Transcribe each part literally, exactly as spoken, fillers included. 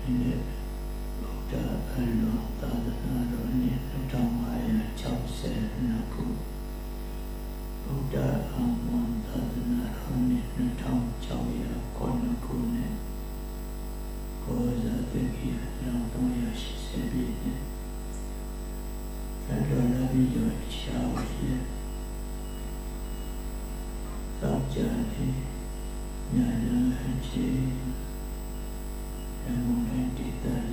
နေ့ဗုဒ္ဓအလောသာသနာတော်နှစ်နှစ်ထောင်ငါးရာခြောက်ဆယ်နှစ်ခုဗုဒ္ဓအမွန်သာသနာတော်နှစ်နှစ်ထောင်ခြောက်ရာခုနှစ်ခုနဲ့ကိုယ်စားတက္ကီလောင်သုံးရာရှစ်ဆယ်ပြည့်နဲ့အတော်လာပြီးတော့ရှားပါရဲ့သောကြတယ်ညာလန်းချေအမုန်နဲ့တည်တည်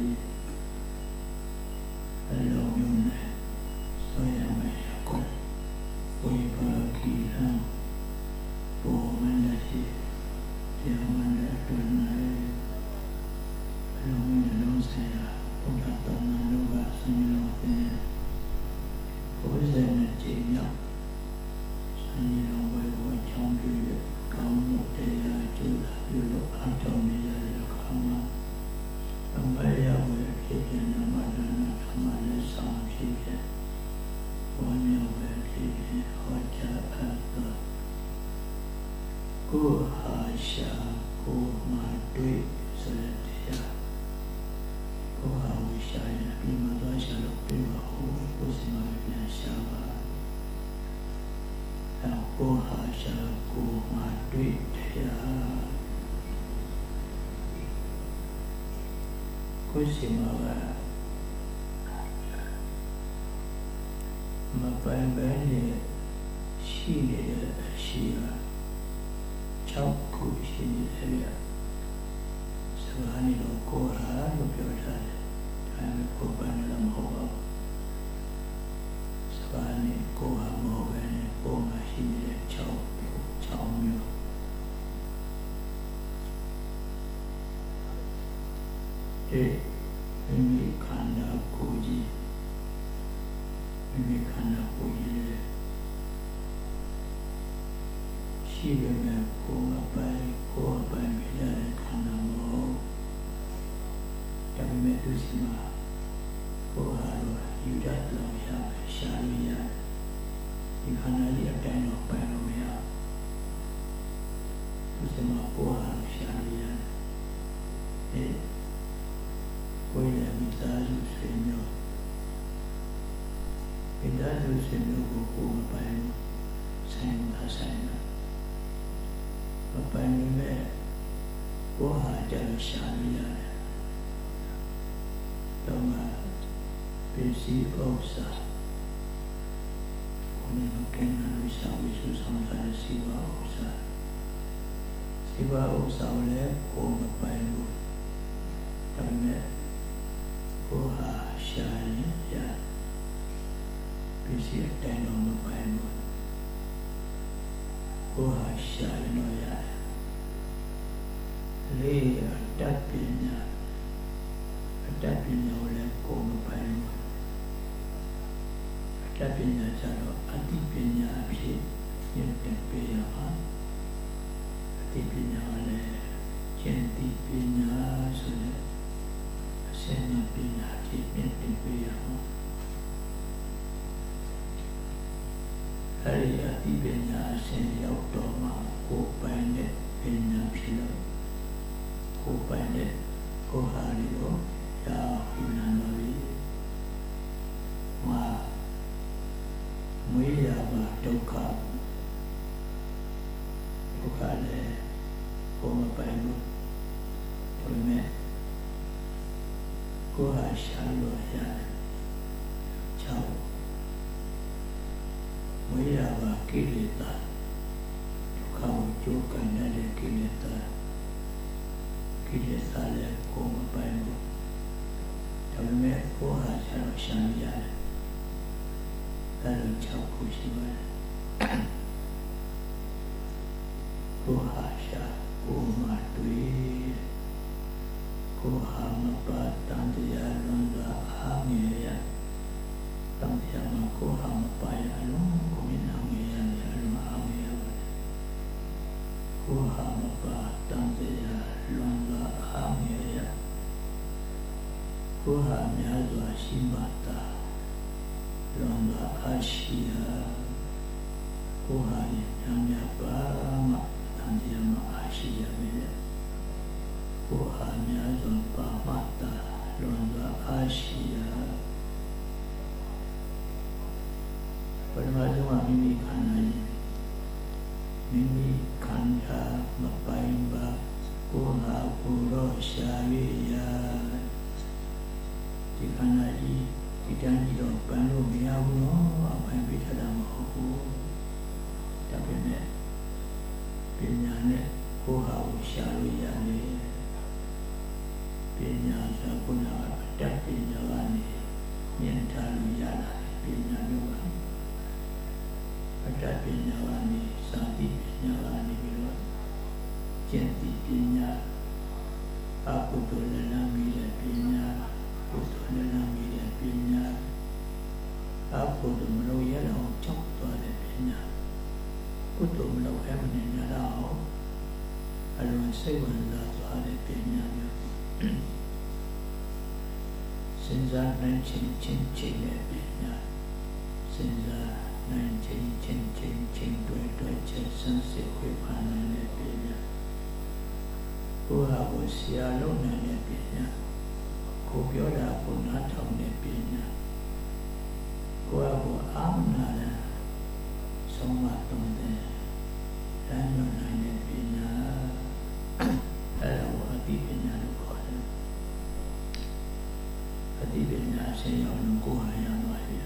အလုံးမျိုးနဲ့ဆွေးရမယ်ကွယ်ဝိပါကိဟံဘောမန္တရှိတရားမန္တအတွင်း၌အလုံးမျိုးလုံးဆိုင်ရာဘုရားတဏ္ဍာလောကဆင်းရဲတော်ဖြင့်ကိုယ်စဲနဲ့ကြည်မြောက်ဆင်းရဲတော်ဘဝကိုအကြောင်းပြု၍ကောင်းမှုတရားကျိုးလာပြုလို့အထောက်နေရတဲ့အခါမှာအမရဝေဖြစ်ဖြစ်နမဒနာဓမ္မနဲ့ဆောင်ဖြစ်ဖြစ်ဘဝမျိုးပဲဖြစ်ဖြစ်ဟောကြားအပ်သောကိုယ်ဟာရှာကိုယ်မှတွေ့ဆိုတဲ့တရားကိုယ်ဟာဝိရှာရင်ပြီးမှသွားရှာလို့ပြီးပါဦးကိုယ်စီမပြန်ရှာပါအဲကိုယ်ဟာရှာကိုယ်မှတွေ့တရားကိုယ်စီမကမပိုင်ပဲနဲ့ရှိနေတဲ့အရှိက၆ခုရှိနေတယ်ဗျစကားနေတော့ကိုယ်ဟာလို့ပြောထားတယ်ဒါပေမဲ့ကိုယ်ပိုင်လည်းမဟုတ်ပါဘူးစကားနေကိုယ်ဟာမဟုတ်ပဲနဲ့ကိုယ်မှာရှိနေတဲ့၆၆မျိုးဒီမိမိခန္ဓာကိုယ်ကြီးမိမိခန္ဓာကိုယ်ကြီးရှိပေမဲ့ကိုယ်အပိုင်ကိုယ်အပိုင်ပြရတဲ့ခန္ဓာမဟုတ်ဒါပေမဲ့သူစီမှာကိုယ်ဟာတော့ယူရတော့ရရှာလို့ရဒီခန္ဓာကြီးအတိုင်းတော့ပိုင်လို့မရသူစီမှာကိုယ်ဟာရှာလို့ရအဲကိုယ်ရဲ့မိသားစုဆွေမျိုးမိသားစုဆွေမျိုးကိုကိုယ်မပိုင်ဆိုင်တာဆိုင်တာမပိုင်နဲ့ကိုယ်ဟာကြလို့ရှာလို့ရတယ်တော့မှပစ္စည်းဥစ္စာကိုယ်နဲ့ကင်းလို့ရှာပြီးစုဆောင်တဲ့စီဝါဥစ္စာစီဝါဥစ္စာလည်းကိုယ်မပိုင်ဘူးဒါပေမဲ့ကိုယ်ဟာရှာရင်ရပစ္စည်းအတိုင်းတော့မပိုင်ဘူးကိုယ်ဟာရှာရင်တော့ရတယ်လေးတတ်ပညာအတတ်ပညာကိုလည်းကိုယ်မပိုင်ဘူးအတတ်ပညာကျတော့အတိပညာအဖြစ်ရတဲ့ပေးရမှာအတိပညာလည်းကျင့်တိပညာဆိုတဲ့အစင်းပညာအဖြစ်မြင့်တင်ပေးရမှာအဲဒီအတိပညာအစင်းရောက်တော့မှကိုယ်ပိုင်တဲ့ပညာဖြစ်လို့ကိုယ်ပိုင်တဲ့ကိုယ်ဟာရီကိုရာဟုနန္ဒဝီမာမွေးရပါဒုက္ခဒုက္ခလည်းကိုယ်မပိုင်ဘူးဒါပေမဲ့ကိုယ်ဟာရှာလို့ရတယ်၆မွေးရပါကိလေသာဒုက္ခကိုကြိုးကန်တဲ့ကိလေသာကိလေသာလည်းကိုယ်မပိုင်ဘူးဒါပေမဲ့ကိုယ်ဟာရှာလို့ရှာရတယ်အဲလို၆ခုရှိပါတယ်ကိုယ်ဟာရှာကိုယ်မှတွေ့ကိုယ်ဟာမပါတန်တရားလွန်စွာအားငယ်ရတန်တရားမှာကိုယ်ဟာမပါရလုံးကိုယ်နာငယ်ရတယ်အလုံးအားငယ်ရပါတယ်ကိုယ်ဟာမပါတန်တရားလွန်စွာအားငယ်ရကိုယ်ဟာများစွာရှိမှတာလွန်စွာအားရှိရာကိုယ်ဟာများများပါမှတန်တရားမှာအားရှိရမယ်ကိုယ်ဟာများစွာပါမှတာရှိတာပထမဆုံးကမိမိခန္ဓာကြီးမိမိခန္ဓာမပိုင်ပါကိုယ်ဟာကိုယ်တော့ရှာ၍ရာဒီခန္ဓာကြီးဒီတန်းကြီးတော့ပန်းလို့မရဘူးနော်အပိုင်ပြထတာမဟုတ်ဘူးဒါပေမဲ့ပညာနဲ့ကိုယ်ဟာကိုရှာလို့ရတယ်ပညာဆိုကုနာအတတ်ပညာကနေမြင်ထားလို့ရတာပညာမျိုးပါအတတ်ပညာကနေစာတိပညာကနေပြီးတော့ကျင့်တိပညာအကုသိုလ်လည်းလမ်းပြီးတဲ့ပညာကုသိုလ်လည်းလမ်းပြီးတဲ့ပညာအကုသိုလ်မလို့ရအောင်ကြောက်သွားတဲ့ပညာကုသိုလ်မလို့အဲ့မနေရတော့အလုံးစိတ်ဝင်စားသွားတဲ့ပညာမျိုးစဉ်းစားနိုင်ခြင်းချင်းချင်းတဲ့ပညာစဉ်းစားနိုင်ခြင်းချင်းချင်းချင်းတွေ့တွေ့ချက်ဆန်းစစ်ဝေဖန်နိုင်တဲ့ပညာကိုယ်ဟာကိုဆရာလုပ်နိုင်တဲ့ပညာကိုပြောတာကိုနားထောင်တဲ့ပညာကိုယ်ဟာကိုအာမနာတဲ့ဆုံးမတုံးတဲ့လမ်းညွှန်နိုင်တဲ့ပညာအဲ့ဒါကိုအတိပညာလို့ခေါ်တယ်အတိပညာဆင်းရောက်လို့ကိုယ်ဟာရသွားပြီ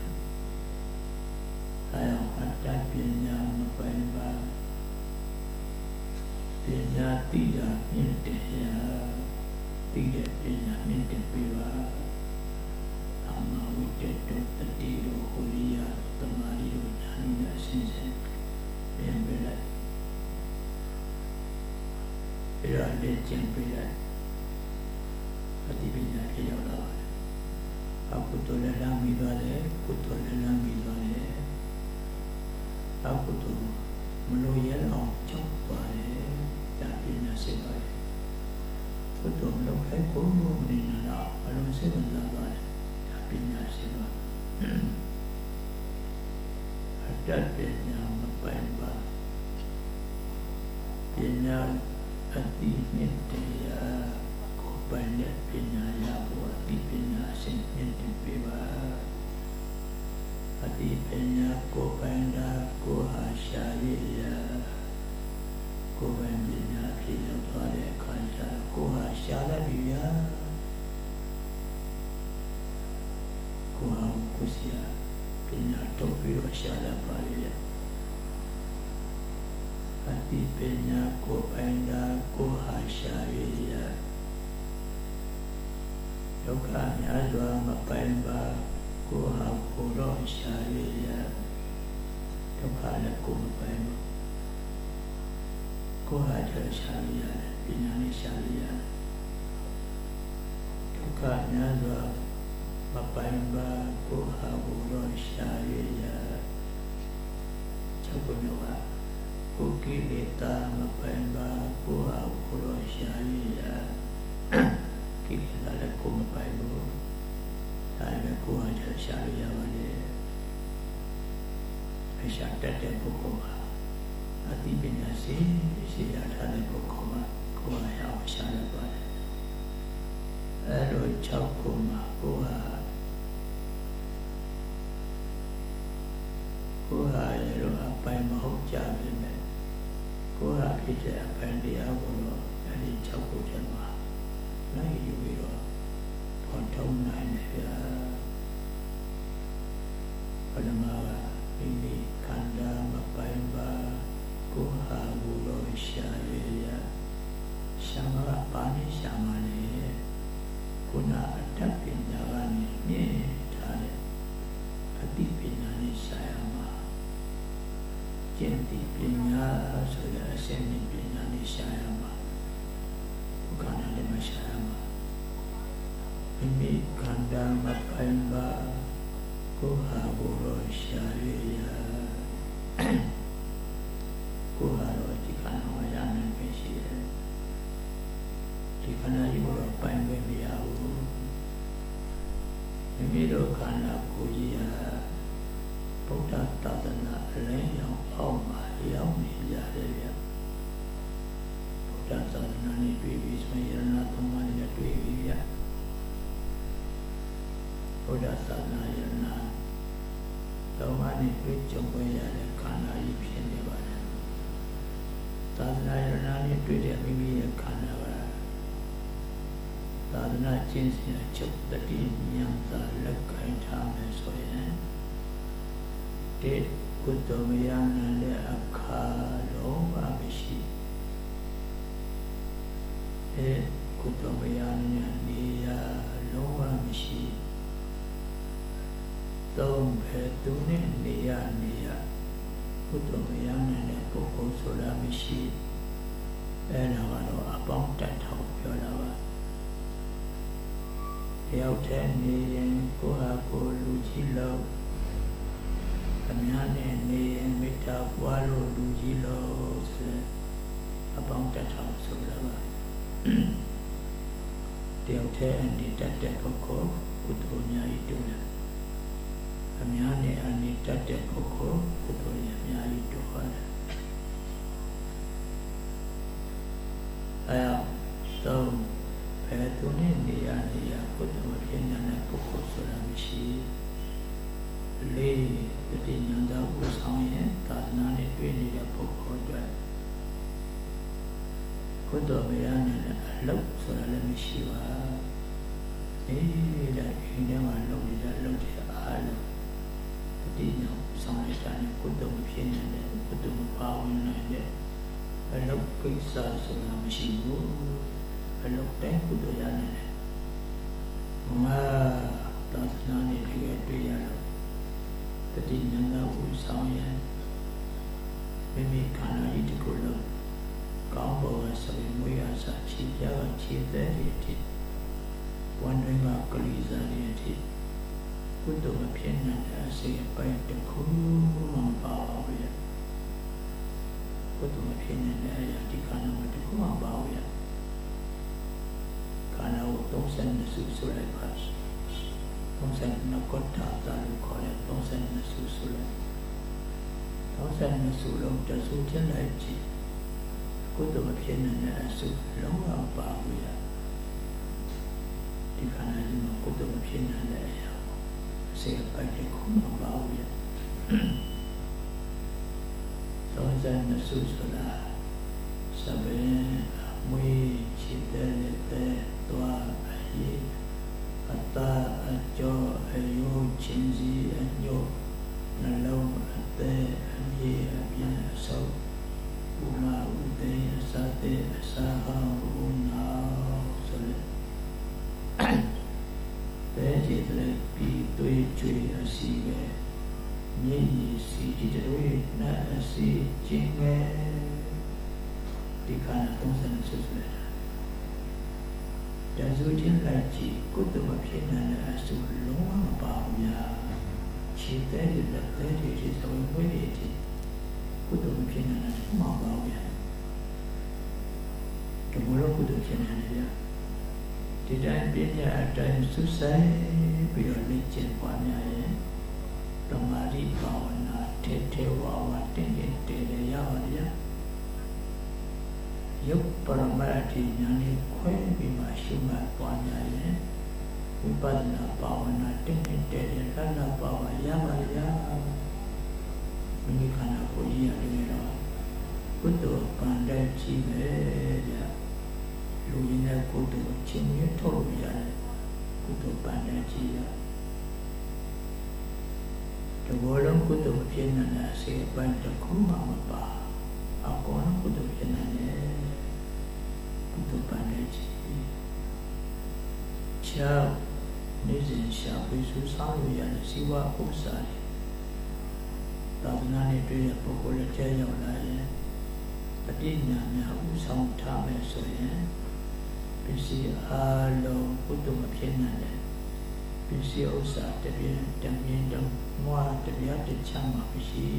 အဲ့ဒါအတ္တပညာမပိုင်ပါပညာတိတာမြင့်တယ်ရာတိတဲ့ပညာမြင့်တယ်ပြပါအမဝိတ္တတုတတိရောဟိုရိယသမာဓိရောဉာဏ်နဲ့အစဉ်စဉ်ပြန်ပြလိုက်အဲ့ဒါလည်းကျင့်ပြလိုက်အတိပညာဖြစ်ရောက်လာပါတယ်အကုသိုလ်လည်းလမ်းပြီးသွားတယ်ကုသိုလ်လည်းလမ်းပြီးသွားတယ်အကုသိုလ်မလို့ရအောင်ကြောက်ပါတယ်ဒါပညာရှိပါတယ်ကုသိုလ်မလို့အဲ့ကိုယ်ကိုနေနာအလုံးစိတ်ဝင်စားပါတယ်ဒါပညာရှိပါအတ္တပညာမပိုင်ပါပညာအတိမြင့်တရားကိုပိုင်တဲ့ပညာရဖို့အတိပညာရှင်းမြင့်တယ်ပြပါအတိပညာကိုပိုင်တာကိုဟာရှာရရကိုပိုင်ပညာဖြစ်ရောက်သွားတဲ့အခါကျကိုဟာရှာရပြီဗျာကိုဟာကိုရှာပညာတော့ပြီးတော့ရှာရပါလေအတိပညာကိုပိုင်တာကိုဟာရှာရရဒုက္ခများစွာမပိုင်ပါကိုဟာကိုတော့ရှာရရဒုက္ခလည်းကိုမပိုင်ဘူးကိုဟာကျရှာရရတယ်ပညာနဲ့ရှာရရတယ်ဒုက္ခများစွာမပိုင်ပါကိုဟာကိုတော့ရှာရရချုပ်ကိုမျိုးပါကိုကိလေသာမပိုင်ပါကိုဟာကိုတော့ရှာရရကိလေသာလည်းကိုမပိုင်ဘူးဒါပေမဲ့ကိုယ်ဟာကျရှာလို့ရပါလေအရှာတတ်တဲ့ပုဂ္ဂိုလ်ဟာအတိပညာရှိရှိရထားတဲ့ပုဂ္ဂိုလ်မှာကိုယ်ဟာရအောင်ရှာရပါတယ်အဲလို၆ခုမှာကိုယ်ဟာကိုယ်ဟာရတော့အပိုင်မဟုတ်ကြပြီမဲ့ကိုယ်ဟာဖြစ်တဲ့အပိုင်တရားကိုတော့အဲဒီ၆ခုထဲမှာနိုင်ယူပြီးတော့ပေါ်ထုံးနိုင်တယ်ဗျာပထမကမိမိခန္ဓာမပိုင်ပါကိုယ်ဟာကိုယ်တော့ရှာရရရှာမကပါနေရှာမနေခုနအတ္တပညာကနေမြင်ထားတဲ့အတိပညာနဲ့ရှာရမှာကျင့်တိပညာဆိုတဲ့အစင်းပညာနဲ့ရှာရမှာဘုခန္ဓာလည်းမရှာရမှာမိမိခန္ဓာမပိုင်ပါကိုယ်ဟာကိုယ်တော့ရှာရရကိုယ်ဟာတော့ဒီခန္ဓာမှာရနိုင်ပဲရှိတယ်ဒီခန္ဓာကြီးကတော့ပိုင်ပဲမရဘူးမိမိတို့ခန္ဓာကိုယ်ကြီးဟာဗုဒ္ဓသာသနာအလင်းရောင်အောက်မှာရောက်နေကြတယ်ဗျဗုဒ္ဓသာသနာနဲ့တွေ့ပြီးဆိုရင်ရဏသုံးပါးနဲ့တွေ့ပြီးဗျသာသနာယရဏလောကနဲ့တွေ့ကြုံခွင့်ရတဲ့ခန္ဓာကြီးဖြစ်နေပါတယ်သာသနာယရဏနဲ့တွေ့တဲ့မိမိရဲ့ခန္ဓာပါသာသနာကျင့်စဉ်အချုပ်တတိဉာဏ်သာလက်ခံထားမယ်ဆိုရင်ဒီကုသမယနာတဲ့အခါလုံးပါမရှိအဲကုသမယနာနေရာလုံးဝမရှိသုံးဘယ်သူနဲ့နေရနေရကုသမယနာတဲ့ပုဂ္ဂိုလ်ဆိုတာမရှိအဲဒါကတော့အပေါင်းတတ်ထောင်ပြောတာပါတယောက်တည်းနေရင်ကိုယ်ဟာကိုယ်လူကြီးလို့အများနဲ့နေရင်မေတ္တာပွားလို့လူကြီးလို့ဆိုအပေါင်းတတ်ထောင်ဆိုတာပါတယောက်တည်းအနေတတ်တဲ့ပုဂ္ဂိုလ်ကုသိုလ်များကြီးတူတယ်အများနဲ့အနေတတ်တဲ့ပုဂ္ဂိုလ်ကုသိုလ်များများကြီးတူပါတယ်အဲတော့ဘယ်သူနဲ့နေရနေရကုသိုလ်ဖြစ်နေတဲ့ပုဂ္ဂိုလ်ဆိုတာမရှိလေးတတိဉာဏ်သာဥဆောင်ရင်သာသနာနဲ့တွေ့နေတဲ့ပုဂ္ဂိုလ်တွေကုသိုလ်မရနိုင်တဲ့အလုပ်ဆိုတာလည်းမရှိပါအေးဒါအိမ်ထဲမှာလုပ်နေတဲ့လုပ်တဲ့အားလုံးတတိဉာဏ်ဆောင်ရတဲ့ကုသိုလ်ဖြစ်နေတဲ့ကုသိုလ်ပါဝင်နိုင်တဲ့အလုပ်ကိစ္စဆိုတာမရှိဘူးအလုပ်တိုင်းကုသိုလ်ရနိုင်တယ်ငါသာသနာနဲ့တကယ်တွေ့ရတော့တတိဉာဏ်သာဥဆောင်ရင်မိမိခန္ဓာကြီးတစ်ခုလုံးကောင်းဘောကဆိုရင်မွေးရစားခြေပြားကခြေသက်တွေအထိဝန်တွင်ကကလေးစားတွေအထိကုသိုလ်မဖြစ်နိုင်တဲ့အစေအပိုင်းတစ်ခုမှမပါဘူးရကုသိုလ်မဖြစ်နိုင်တဲ့အရာဒီခန္ဓာမှာတစ်ခုမှမပါဘူးရခန္ဓာကိုသုံးဆယ်နှစ်စုဆိုလိုက်ပါသုံးဆယ်နှစ်ကောတာတာလို့ခေါ်တယ်သုံးဆယ်နှစ်စုဆိုလိုက်သုံးဆယ်နှစ်စုလုံးတစုချင်းလိုက်ကြည့်ကုသိုလ်မဖြစ်နိုင်တဲ့အစုလုံးဝပါဘူးရဒီခန္ဓာကြီးမှာကုသိုလ်မဖြစ်နိုင်တဲ့အရာစေပိုက်တဲ့ခုမှပါဘူးရသုံးဆယ်နှစ်စုဆိုတာစပယ်မွေးချစ်တဲ့တဲ့သွားအရေးအတာအကျော်အယုချင်းစီအညို့နှလုံးအသက်အပြေအပြန်အဆုပ်ဘုမာဥဒေအစတဲ့အစာဟောင်းဘုနာဆိုလေဘယ်ကြည့်တယ်ပြီးတွေးချွေအစီပဲမြည်ရည်စီကြည့်တွေးနာအစီချင်းပဲဒီခန္ဓာသုံးဆယ်နှစ်စုဆိုတာတဇုချင်းလိုက်ကြည့်ကုသိုလ်မဖြစ်နိုင်တဲ့အစုလုံးဝမပါဘူးများခြေသေးတဲ့လက်သေးတွေဒီဆိုရင်ဝိရိယတိကုသိုလ်မဖြစ်နိုင်တဲ့အမှန်ပါဘူးများဒီလိုကုသိုလ်ဖြစ်နိုင်တယ်ဗျာဒီတိုင်းပြညာအတိုင်းစုဆိုင်ပြီးတော့လေ့ကျင့်ပွားများရင်ဓမ္မရိဘာဝနာထေထေဝါဝတင်းတင်းတေတေရပါတယ်ဗျာယုတ်ပရမတ္တိဉာဏ်နဲ့ခွဲပြီးမှရှုမှတ်ပွားများရင်ဝိပဿနာဘာဝနာတင်းတင်းတေတေလလပါဝရပါရမိမိခန္ဓာကိုယ်ကြီးရတယ်တော့ကုသိုလ်ပန်တဲ့ကြီးပဲဗျာလူရင်းတဲ့ကုသိုလ်ချင်းရထုတ်လို့ရတယ်ကုသိုလ်ပန်တဲ့ကြီးရတဘောလုံးကုသိုလ်ဖြစ်နေတဲ့အစေအပိုင်းတစ်ခုမှမပါအကောင်းကုသိုလ်ဖြစ်နေတယ်ကုသိုလ်ပန်တဲ့ကြီးချောင်းနေစဉ်ရှာပြီးစူးစောင်းလို့ရတဲ့စီဝဥစ္စာတွေသာသနာနဲ့တွေ့တဲ့ပုဂ္ဂိုလ်လက်ထဲရောက်လာရင်အတိညာများဥဆောင်ထားမယ်ဆိုရင်ပစ္စည်းအားလုံးကုသိုလ်မဖြစ်နိုင်တဲ့ပစ္စည်းဥစ္စာတပြင်းတပြင်းတော့မွားတပြားတစ်ချမ်းမှာမရှိ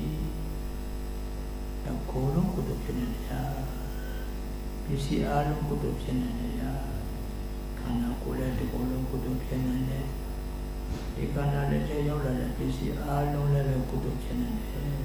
တော့ကိုယ်လုံးကုသိုလ်ဖြစ်နေတယ်ဟာပစ္စည်းအားလုံးကုသိုလ်ဖြစ်နေတယ်ဟာခန္ဓာကိုယ်လည်းဒီကိုယ်လုံးကုသိုလ်ဖြစ်နေတယ်ဒီခန္ဓာလက်ထဲရောက်လာတဲ့ပစ္စည်းအားလုံးလည်းကုသိုလ်ဖြစ်နေတယ်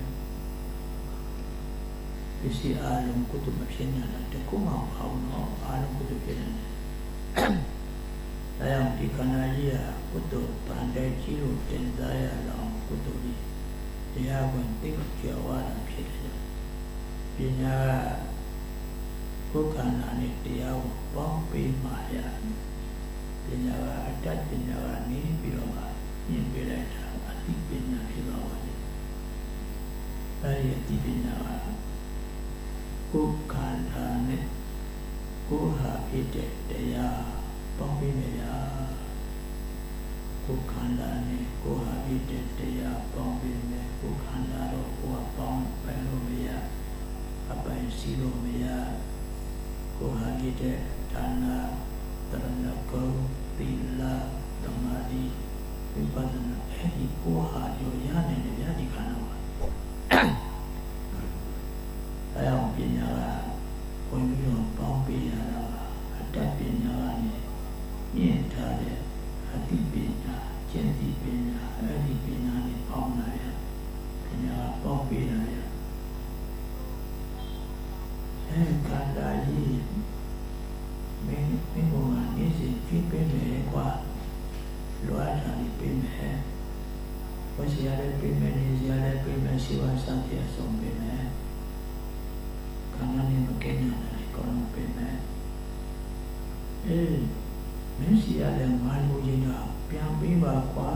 ပစ္စည်းအားလုံးကုသိုလ်မဖြစ်နိုင်တဲ့တခုမှမဟုတ်တော့အားလုံးကုသိုလ်ဖြစ်နေတယ်ဒါကြောင့်ဒီခန္ဓာကြီးကကုသိုလ်ဗန္ဓေကြီးကိုတင်စားရအောင်ကုသိုလ်ကြီးတရားဝင်သိကျော်ဝါတာဖြစ်တယ်ပညာကိုယ်ခန္ဓာနဲ့တရားကိုပေါင်းပြီးမှရပညာကအတ္တပညာကနေပြီးတော့မှမြင်ပြလိုက်တာအသိပညာဖြစ်သွားပါတယ်အဲဒီအသိပညာကကိုယ်ခန္ဓာနဲ့ကိုယ်ဟာဖြစ်တဲ့တရားပေါင်းပြီးမြင်ရကိုယ်ခန္ဓာနဲ့ကိုယ်ဟာဖြစ်တဲ့တရားပေါင်းပြီးမြင်ကိုယ်ခန္ဓာတော့ကိုယ်ပေါင်းပိုင်လို့မရအပိုင်စီလို့မရကိုယ်ဟာဖြစ်တဲ့ဒါနတရဏဂုံသီလသမာဓိဝိပဿနာအဲဒီကိုယ်ဟာရောရနိုင်တဲ့ဉာဏ်ဒီခန္ဓာပါအဲအောင်ပညာကဝင်ပြီးတော့ပေါင်းပေးရတာအတ္တပညာကနေမြင့်ထားတဲ့အတိပညာကျင့်တိပညာအဲဒီပညာနဲ့ပေါင်းလာရပညာကပေါင်းပေးလာရအဲခန္ဓာကြီးမင်းမင်းကနေစီကြည့်ပေးမယ်ကွာလွားတာလေးပေးမယ်ဝစီရတဲ့ပေးမယ်နေစီရတဲ့ပေးမယ်ရှိဝါစံပြဆုံးပေးမယ်ခန္ဓာနဲ့မကင်းရတဲ့ကောင်းပေးမယ်အေးမင်းစီရတဲ့မာလူကြီးကပြန်ပေးပါကွာ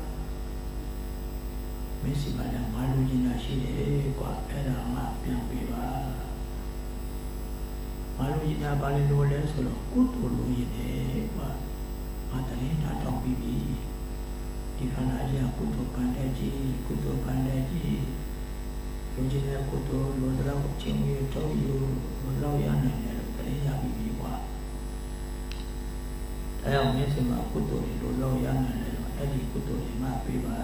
မင်းစီပါတဲ့မာလူကြီးကရှိတယ်ကွာအဲ့ဒါမှပြန်ပေးပါမာလူကြီးကဘာလဲလို့လဲဆိုတော့ကုသိုလ်လူကြီးတယ်ကွာငါတရင်ထားတောင်းပြီးပြီဒီခန္ဓာကြီးကကုသိုလ်ပန်တဲ့ကြီးကုသိုလ်ပန်တဲ့ကြီးလူကြီးတဲ့ကုသိုလ်လူတော်ချင်းကြီးတော့ယူလောက်ရနိုင်တယ်လို့တရင်ရပြီးပြီကွာအဲအောင်မျက်စိမှာကုသိုလ်တွေလူလောက်ရနိုင်တယ်အဲ့ဒီကုသိုလ်တွေမှပေးပါ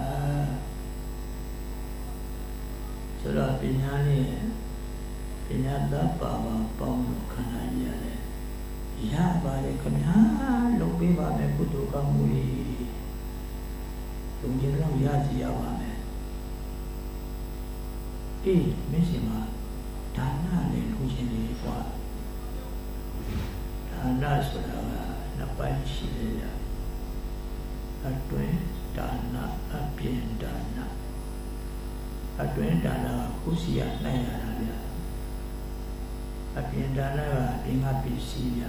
ဆိုတော့ပညာနဲ့ပညာတတ်ပါပါပေါင်းလို့ခန္ဓာကြီးရတယ်ရပါလေခင်ဗျာလုပ်ပေးပါမယ်ကုသိုလ်ကောင်းမှုတွေလူကြီးတော့ရစီရပါမယ်အေးမင်းစီမှာဒါနနဲ့လူချင်းတွေကွာဒါနဆိုတာကနှစ်ပိုင်းရှိတယ်ဗျအတွင်းဒါနအပြင်ဒါနအတွင်းဒါနကကုစီရနိုင်ရတာဗျအပြင်ဒါနကအပြင်ကပစ္စည်းဗျ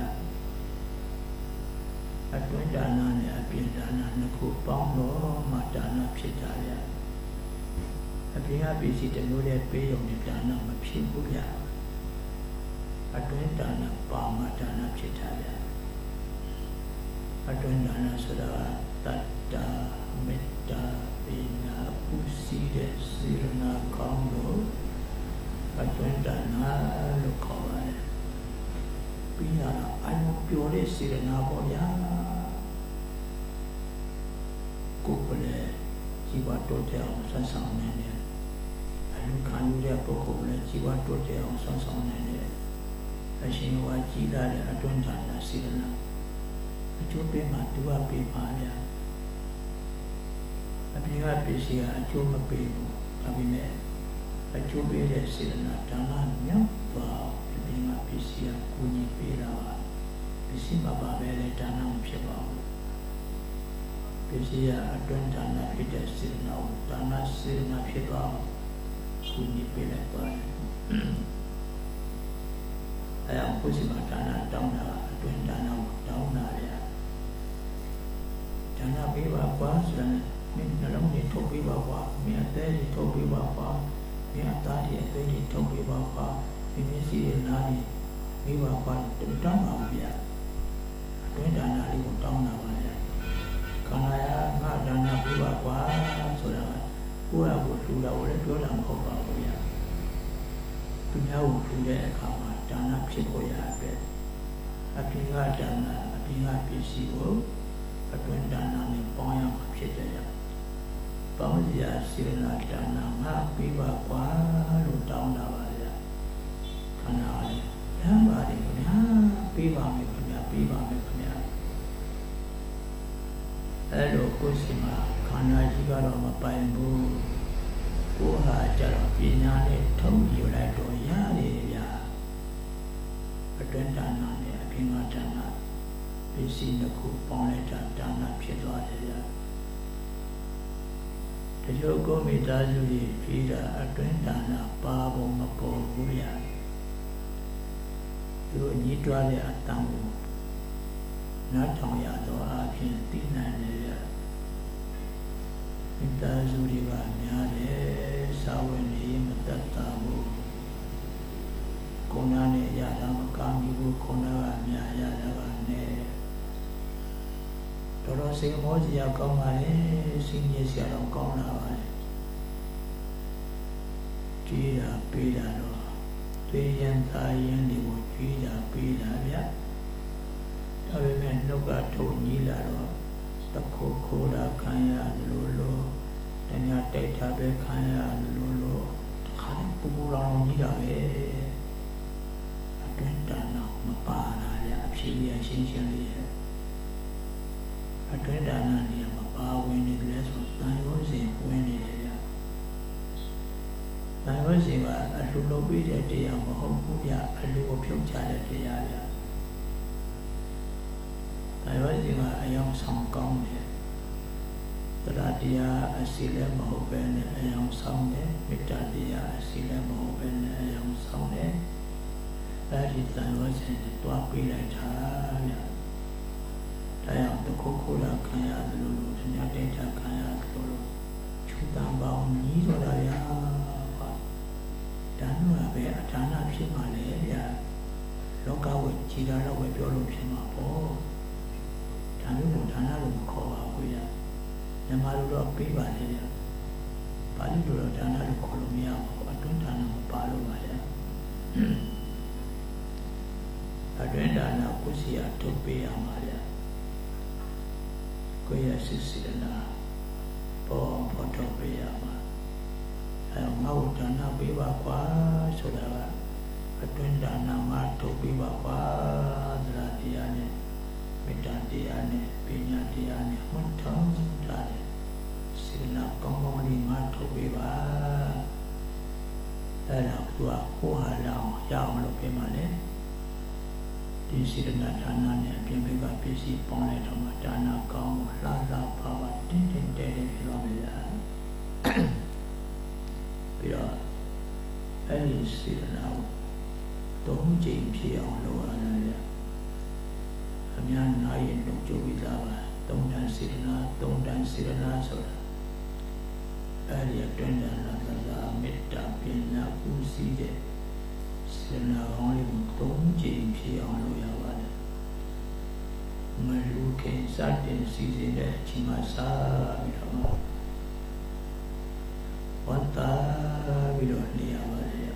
အတွင်းဒါနနဲ့အပြင်ဒါနနှစ်ခုပေါင်းတော့မှဒါနဖြစ်တာဗျအပြင်ကပစ္စည်းတစ်မျိုးနဲ့ပေးရုံနဲ့ဒါနမဖြစ်ဘူးဗျအတွင်းဒါနပါမှဒါနဖြစ်တာဗျအတွင်းဒါနဆိုတာတတ္တာမေတ္တာပညာဥစီတဲ့စေရနာကောင်းလို့အတွင်းဒါနလို့ခေါ်ပါတယ်ပြီးရတာအယုံပြောတဲ့စေရနာပေါ့ဗျာကိုယ်ကလည်းជីវတိုးတက်အောင်ဆက်ဆောင်နေတယ်အလူခံရတဲ့ပုဂ္ဂိုလ်လည်းជីវတိုးတက်အောင်ဆက်ဆောင်နေတယ်အရှင်ဝါကြည်လာတဲ့အတွင်းဒါနစေရနာအကျိုးပေးမှတူအပ်ပေးပါဗျာအပြင်ကပစ္စည်းကအကျိုးမပေးဘူးဒါပေမဲ့အကျိုးပေးတဲ့စေတနာဒါနမြောက်သွားအပြင်ကပစ္စည်းကကိုကြီးပေးတာပါပစ္စည်းမပါပဲလေဒါနမဖြစ်ပါဘူးပစ္စည်းကအတွင်းဒါနဖြစ်တဲ့စေတနာကိုဒါနစေတနာဖြစ်သွားကိုကြီးပေးလိုက်ပါတယ်အဲအောင်ကိုစီမှာဒါနတောင်းတာအတွင်းဒါနကိုတောင်းတာလေဒါနပေးပါကွာဆိုရင်မင်းနှလုံးတွေထုတ်ပေးပါကွာမင်းအသေးတွေထုတ်ပေးပါကွာမင်းအသားတွေအသေးတွေထုတ်ပေးပါကွာမင်းမျက်စိတွေနားတွေပေးပါကွာတောင်းပါဗျာအတွင်းဒါနလေးကိုတောင်းတာပါဗျာခန္ဓာရငါဒါနပေးပါကွာဆိုတာကိုယ့်အကိုလူတော်လည်းပြောတာမဟုတ်ပါဘူးဗျာသူများကိုလူတဲ့အခါမှာဒါနဖြစ်ပေါ်ရအတွက်အပြင်ကဒါနအပြင်ကပစ္စည်းကိုအတွင်းဒါနနဲ့ပေါင်းရမှာဖြစ်တယ်ဗျာပေါင်းစရာစေရနာဒါနငါပေးပါကွာလို့တောင်းတာပါဗျာခန္ဓာလေးရမ်းပါတယ်ခင်ဗျာပေးပါမယ်ခင်ဗျာပေးပါမယ်ခင်ဗျာအဲ့လိုကိုယ်စီမှာခန္ဓာကြီးကတော့မပိုင်ဘူးကိုယ်ဟာကြတော့ပညာနဲ့ထုံးယူလိုက်တော့ရတယ်ဗျာအတွင်းဒါနနဲ့အပြင်ကဒါနပစ္စည်းနှစ်ခုပေါင်းလိုက်တာဒါနဖြစ်သွားတယ်ဗျာတချို့ကိုမိသားစုတွေပြီးတာအတွင်းဒါနပါဖို့မပေါ်ဘူးဗျာသူတို့ညှိတွားတဲ့အတန်ကိုနားထောင်ရတော့အဖြစ်သိနိုင်တယ်ဗျာမိသားစုတွေကများတယ်စာဝင်နေမတတ်တာဘူးကိုယ်နာနဲ့ရတာမကောင်းဘူးကိုယ်နာကများရတာကနဲ့တော်တော်စိတ်မောစရာကောင်းပါလေစိတ်ညစ်စရာတော့ကောင်းလာပါလေကြည်တာပေးတာတော့သိရင်သာရင်တွေကိုကြည်တာပေးတာဗျာဒါပေမဲ့နှုတ်ကထုံကြီးလာတော့တခုခိုးတာခံရလို့လို့တ냐တိုက်တာပဲခံရလို့လို့တခါပူပူလောင်ကြီးတာပဲအတွင်းတဏ္ဍာမပါလာဗျာအဖြစ်ရရှင်းရှင်းလေးအတွင်းဒါနနေရာမှာပါဝင်နေတယ်ဆိုတန်ရုံးစဉ်ဝင်နေတယ်ဗျာတန်ရုံးစဉ်ကအလှလုပ်ပေးတဲ့တရားမဟုတ်ဘူးဗျာအလှကိုဖြုတ်ချတဲ့တရားဗျာတန်ရုံးစဉ်ကအယောင်ဆောင်ကောင်းတယ်တရားတရားအစီလည်းမဟုတ်ပဲနဲ့အယောင်ဆောင်တယ်မေတ္တာတရားအစီလည်းမဟုတ်ပဲနဲ့အယောင်ဆောင်တယ်အဲဒီတန်ရုံးစဉ်ကိုတွားပေးလိုက်တာဗျာတရားတခုခုလာခံရတယ်လို့လို့ညတိတ်တာခံရတယ်လို့လို့ချူတံပေါင်းကြီးတော့တာဗျာဟာဒါနကပဲအဒါနဖြစ်ပါလေဗျာလောကဝိကြည်တာတော့ပဲပြောလို့ဖြစ်မှာပေါ့ဒါမျိုးကိုဒါနလို့မခေါ်ပါဘူးဗျာမြန်မာလိုတော့ပေးပါလေဗျာပါဠိလိုတော့ဒါနလို့ခေါ်လို့မရဘူးအတွင်းဒါနမပါလို့ပါဗျာအတွင်းဒါနကိုစီရထုတ်ပေးရမှာဗျာကိုရစစ်စစ်နာပေါ်ပေါ်တော့ပေးရမှာအဲငါ့ကိုဒါနပေးပါကွာဆိုတာကအတွင်းဒါနမှာထုတ်ပေးပါကွာသရတရားနဲ့မေတ္တာတရားနဲ့ပညာတရားနဲ့ဟောထောင်းတာတယ်စေနာကောင်းကောင်းလေးမှာထုတ်ပေးပါအဲဒါကကိုဟာလောင်ရအောင်လုပ်ပေးမှလေဒီစေတနာဒါနနဲ့အပြင်ဘက်ကပစ္စည်းပေါင်းလိုက်တော့မှဒါနကောင်းလှလှပါပါတင်းတင်းတဲတဲဖြစ်သွားပြီလားပြီးတော့အဲဒီစေတနာကိုသုံးကြိမ်ဖြစ်အောင်လုပ်ရတယ်ဗျအများနိုင်ရင်လုပ်ကြပြီးသားပါသုံးတန်စေတနာသုံးတန်စေတနာဆိုတာအဲဒီအတွင်းဒါနကသာမေတ္တာပညာပူစီတဲ့စေနာကောင်းလေးကိုသုံးကြိမ်ဖြစ်အောင်လုပ်ရပါတယ်မလူခင်စတင်စီစဉ်တဲ့အချိန်မှာစားပြီးတော့ဝတ်တာပြီးတော့နေရပါတယ်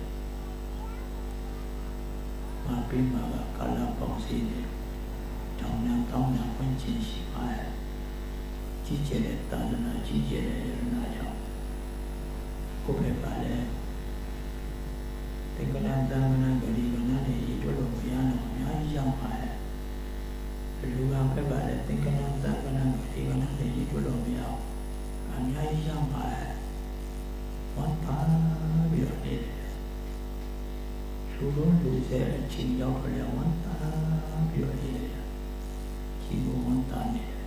မပြီးမှာကကာလပေါင်းစီနေတောင်းနှံတောင်းနှံဖွင့်ခြင်းရှိပါတယ်ကြီးကျယ်တဲ့သာသနာကြီးကျယ်တဲ့ယရနာကြောင့်ကိုယ်ပဲပါလေတေကနာတန်နာဂရီကနာနဲ့ဤတို့လိုဘုရားတော်အများကြီးရောက်ပါတယ်လူကဖက်ပါလေတေကနာတန်နာဂရီကနာနဲ့ဤတို့လိုဘုရားအများကြီးရောက်ပါတယ်ဝန်ပါပြီးတော့နေတယ်လူလုံးလူစဲအချင်းရောက်ကြတယ်ဝန်ပါပြီးတော့နေတယ်ကြီးဘဝန်တာနေတယ်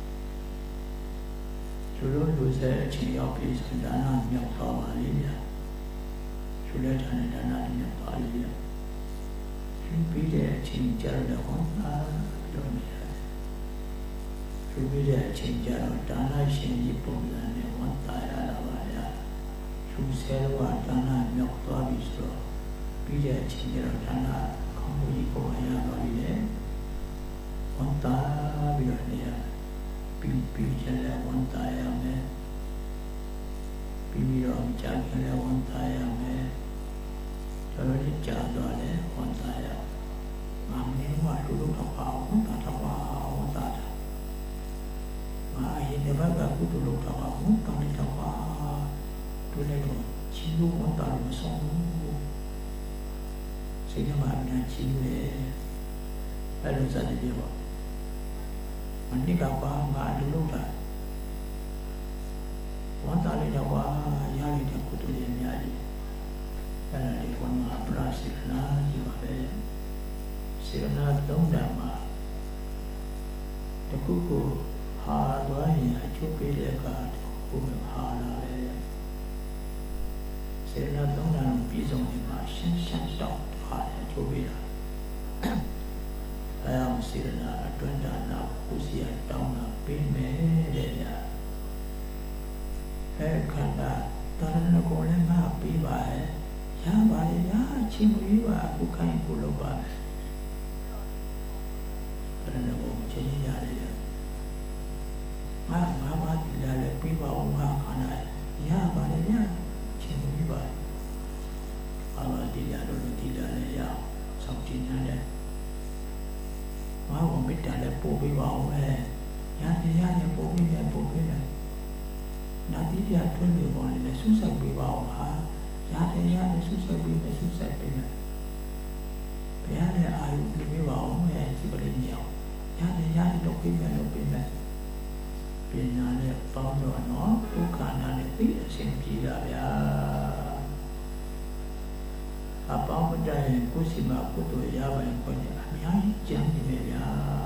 လူလုံးလူစဲအချင်းရောက်ပြီးစံဒါနမြောက်သွားပါလိမ့်ဗျာသူလည်းဒါနဲ့ဒါနနဲ့ပါလိမ့်ဗျာသူပြီးတဲ့အချိန်ကျတော့ဟောတာတော့နေတယ်သူပြီးတဲ့အချိန်ကျတော့ဒါနရှင်ကြီးပုံစံနဲ့ဝန်တာရတာပါဗျာသူဆဲတော့ဒါနမြောက်သွားပြီဆိုတော့ပြီးတဲ့အချိန်ကျတော့ဒါနကောင်းကြီးပုံရတော့ပြီလေဝန်တာပြီးတော့နေရပြီးပြီးကျလည်းဝန်တာရမယ်ပြီးပြီးတော့ကြာခင်လည်းဝန်တာရမယ်တော်တော်ကြာတော့လည်းဝန်တာရမမင်းကလူလူတော့ပါဝန်တာတော့ပါဝန်တာတာမအရင်ကကကုတူလို့တော့ပါဝန်တာလည်းတော့ပါသူလည်းတော့ချီလို့ဝန်တာလို့မဆုံးဘူးစိတ်ကမှအများကြီးလေအဲ့လိုစတဲ့ပြောမနစ်ကပါငါလူလူတာဝန်တာလေးတော့ပါရရတဲ့ကုတူလေးအများကြီးအဲ့ဒါဒီကွန်မှာပရာစိနာဒီပါပဲစေနာသုံးဓမ္မခုကိုဟာသွားရင်အကျိုးပေးတဲ့အခါကိုဟာလာပဲစေနာသုံးတာပြည်စုံနေမှာရှင်းရှင်းတောက်ဟာအကျိုးပေးတာအဲအောင်စေနာအတွင်းဒါနာကိုစီရတောင်းတာပေးမယ်တဲ့ဗျာအဲခန္ဓာတရဏဂုံလည်းငါပေးပါရဲ့ရပါလေဗျာချင်းမွေးပါကိုခိုင်းကိုလုပ်ပါတရဏဂုံချင်းရတယ်ငါငါဘာဒီလာလဲပေးပါဦးငါခန္ဓာရပါလေဗျာချင်းမွေးပါဘာဘာဒီလာလို့ဒီလာလဲရအောင်စောင့်ကြည့်နေတယ်ငါ့ကိုမေတ္တာလည်းပို့ပေးပါဦးပဲရတယ်ရတယ်ပို့ပေးတယ်ပို့ပေးတယ်နာတိပြထွန်းနေပေါ်နေဆုဆက်ပေးပါဦးဟာရတယ်ရတယ်ဆုဆက်ပေးမယ်ဆုဆက်ပေးမယ်ဘုရားရဲ့အာယုပြုပေးပါဦးရဲ့ဒီပရိညောရတယ်ရတယ်တော့ပေးမယ်လို့ပေးမယ်ပညာနဲ့ပေါင်းတော့နော်ဒုက္ခနာနဲ့သိအစဉ်ပြေတာဗျာအပေါင်းမတိုင်ကိုယ်စီမကုသိုလ်ရပါရင်ကိုယ်အများကြီးကြံနေမယ်ဗျာ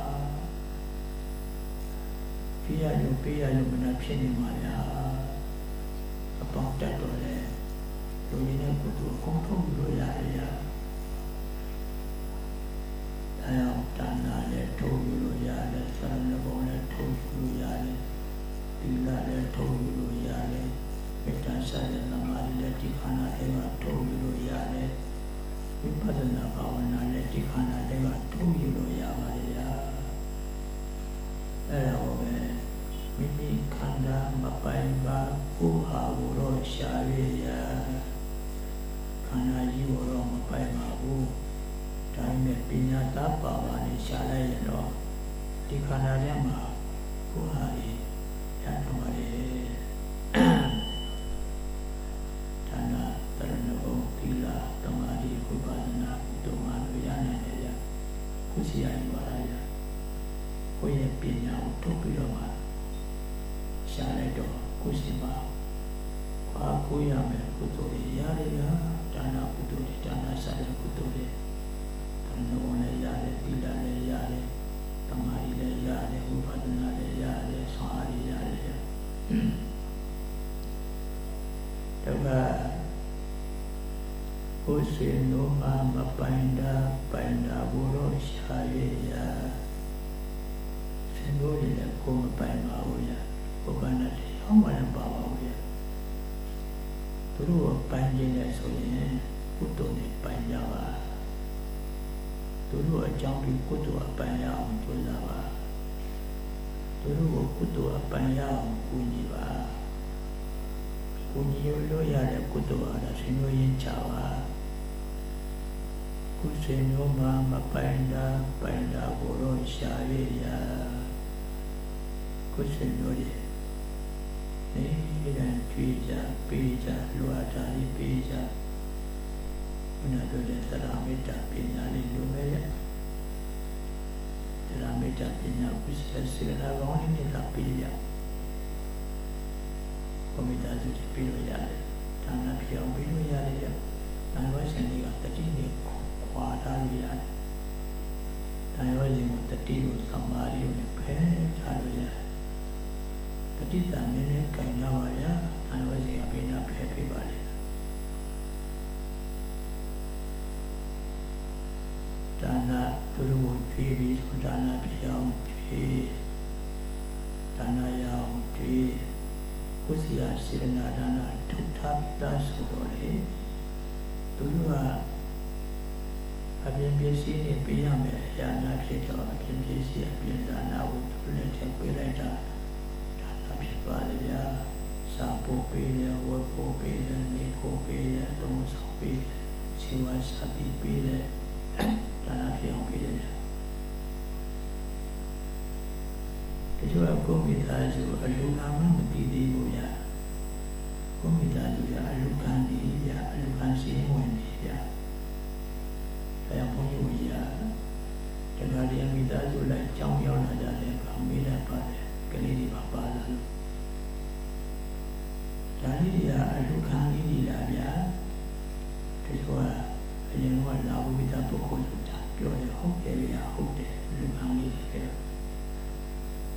ပြရလို့ပေးရလို့မနာဖြစ်နေမှာဗျာအပေါင်းတက်တော့လေလူရင်းနဲ့ကုသိုလ်အကုန်ထုတ်လို့ရတယ်ဗျာအဲအောင်တဏ္ဍာလည်းထုတ်လို့ရတယ်သရဏဂုံလည်းထုတ်လို့ရတယ်သီလလည်းထုတ်လို့ရတယ်မေတ္တာစာရသမာဓိလည်းဒီခန္ဓာထဲမှာထုတ်လို့ရတယ်ဝိပဿနာဘာဝနာနဲ့ဒီခန္ဓာထဲမှာထုတ်ယူလို့ရပါတယ်ဗျာအဲတော့ပဲမိမိခန္ဓာမပိုင်ပါကိုယ်ဟာကိုတော့ရှာရရခန္ဓာကြီးကိုတော့မပိုင်ပါဘူးဒါပေမဲ့ပညာတတ်ပါပါနဲ့ရှာလိုက်ရတော့ဒီခန္ဓာထဲမှာကိုယ်ဟာရရတော့ပါလေဌာနတရဏဂုံသီလသမာဓိဝိပဿနာတို့မှလို့ရနိုင်တယ်ဗျာခုစီရည်ပါလားဗျာကိုယ့်ရဲ့ပညာကိုထုတ်ပြီးတော့မှရှာလိုက်တော့ကိုစီပါဘာကိုရမယ်ကုသိုလ်ရရတယ်ဗျာဒါနကုသိုလ်ဒါနစာရကုသိုလ်တွေတဏှာလည်းရတယ်သီလလည်းရတယ်သမာဓိလည်းရတယ်ဝိပဿနာလည်းရတယ်ဆွမ်းအားလည်းရတယ်ဗျာဒါကကိုယ်စေနိုးမှမပိုင်တာပိုင်တာဘုရောရှာရရစေနိုးရလည်းကိုယ်မပိုင်ပါဘူးဗျာကိုယ်ပိုင်တဲ့ဟောင်းမလည်းပါပါဘူးဗျာသူတို့ပိုင်ခြင်းနဲ့ဆိုရင်ကုသိုလ်နဲ့ပိုင်ကြပါသူတို့အကြောင်းဒီကုသိုလ်အပိုင်ရအောင်ကြိုးစားပါသူတို့ကိုကုသိုလ်အပိုင်ရအောင်ကူညီပါကိုကြီးလို့ရတဲ့ကုသိုလ်အားဖြင့်မျိုးရင်းချပါကုသိုလ်မျိုးမှာမပိုင်တာပိုင်တာကိုတော့ရှာရရကုသိုလ်မျိုးတွေနေရန်ကြွေးကြပေးကြလွှာတာလေးပေးကြဘုရားတို့ရဲ့သရမေတ္တာပညာလေးလိုမဲ့ရသရမေတ္တာပညာကိုဆက်စေနာကောင်းလေးနဲ့လာပေးရကိုမိသားစုပြီးလို့ရတယ်။ဒါနပြောင်းပြီးလို့ရတယ်ရ။ဒါရောရှင်တွေကတတိနဲ့ခွာထားလို့ရတယ်။ဒါရောရှင်ကတတိကိုသမာဓိကိုဖယ်ထားလို့ရတယ်။တတိတန်နဲ့ကြိုင်ရပါဗျာ။ဒါရောရှင်ကဘယ်နာဖယ်ပေးပါလဲ။ဒါနသူတို့ကိုကြည့်ပြီးဒါနပြောင်းကြည့်ဒါနရအောင်ကြည့်ကိုယ်စီရစေနာဒါနထုတ်ထားတာဆိုတော့လေသူတို့ကအပြင်ပစ္စည်းနဲ့ပေးရမယ်အရာနာဖြစ်တော့အပြင်ပစ္စည်းအပြင်ဒါနကိုသူလည်းထည့်ပေးလိုက်တာဒါနဖြစ်ပါလေဗျာစာပို့ပေးရဝတ်ပို့ပေးရနေပို့ပေးရသုံးဆောင်ပေးခြေဝါစာပြီးပေးတယ်ဒါနဖြစ်အောင်ပေးတယ်ဒီလိုကိုမိသားစုအလူကမှမတည်သေးဘူးဗျာကိုမိသားစုကအလူခံနေဗျာအလူခံရှိဝင်နေဗျာဒါကြောင့်ဘုန်းကြီးကြီးကတခါတည်းမိသားစုလိုက်ကြောင်းရောက်လာကြတဲ့အခါမိတတ်ပါတယ်ကလေးတွေပါပါလာလို့ဒါလေးတွေကအလူခံလေးတွေလားဗျာဒီလိုကအရင်ကလာဝိသပုဂ္ဂိုလ်ဆိုတာပြောတယ်ဟုတ်တယ်ဗျာဟုတ်တယ်လူခံလေးတွေ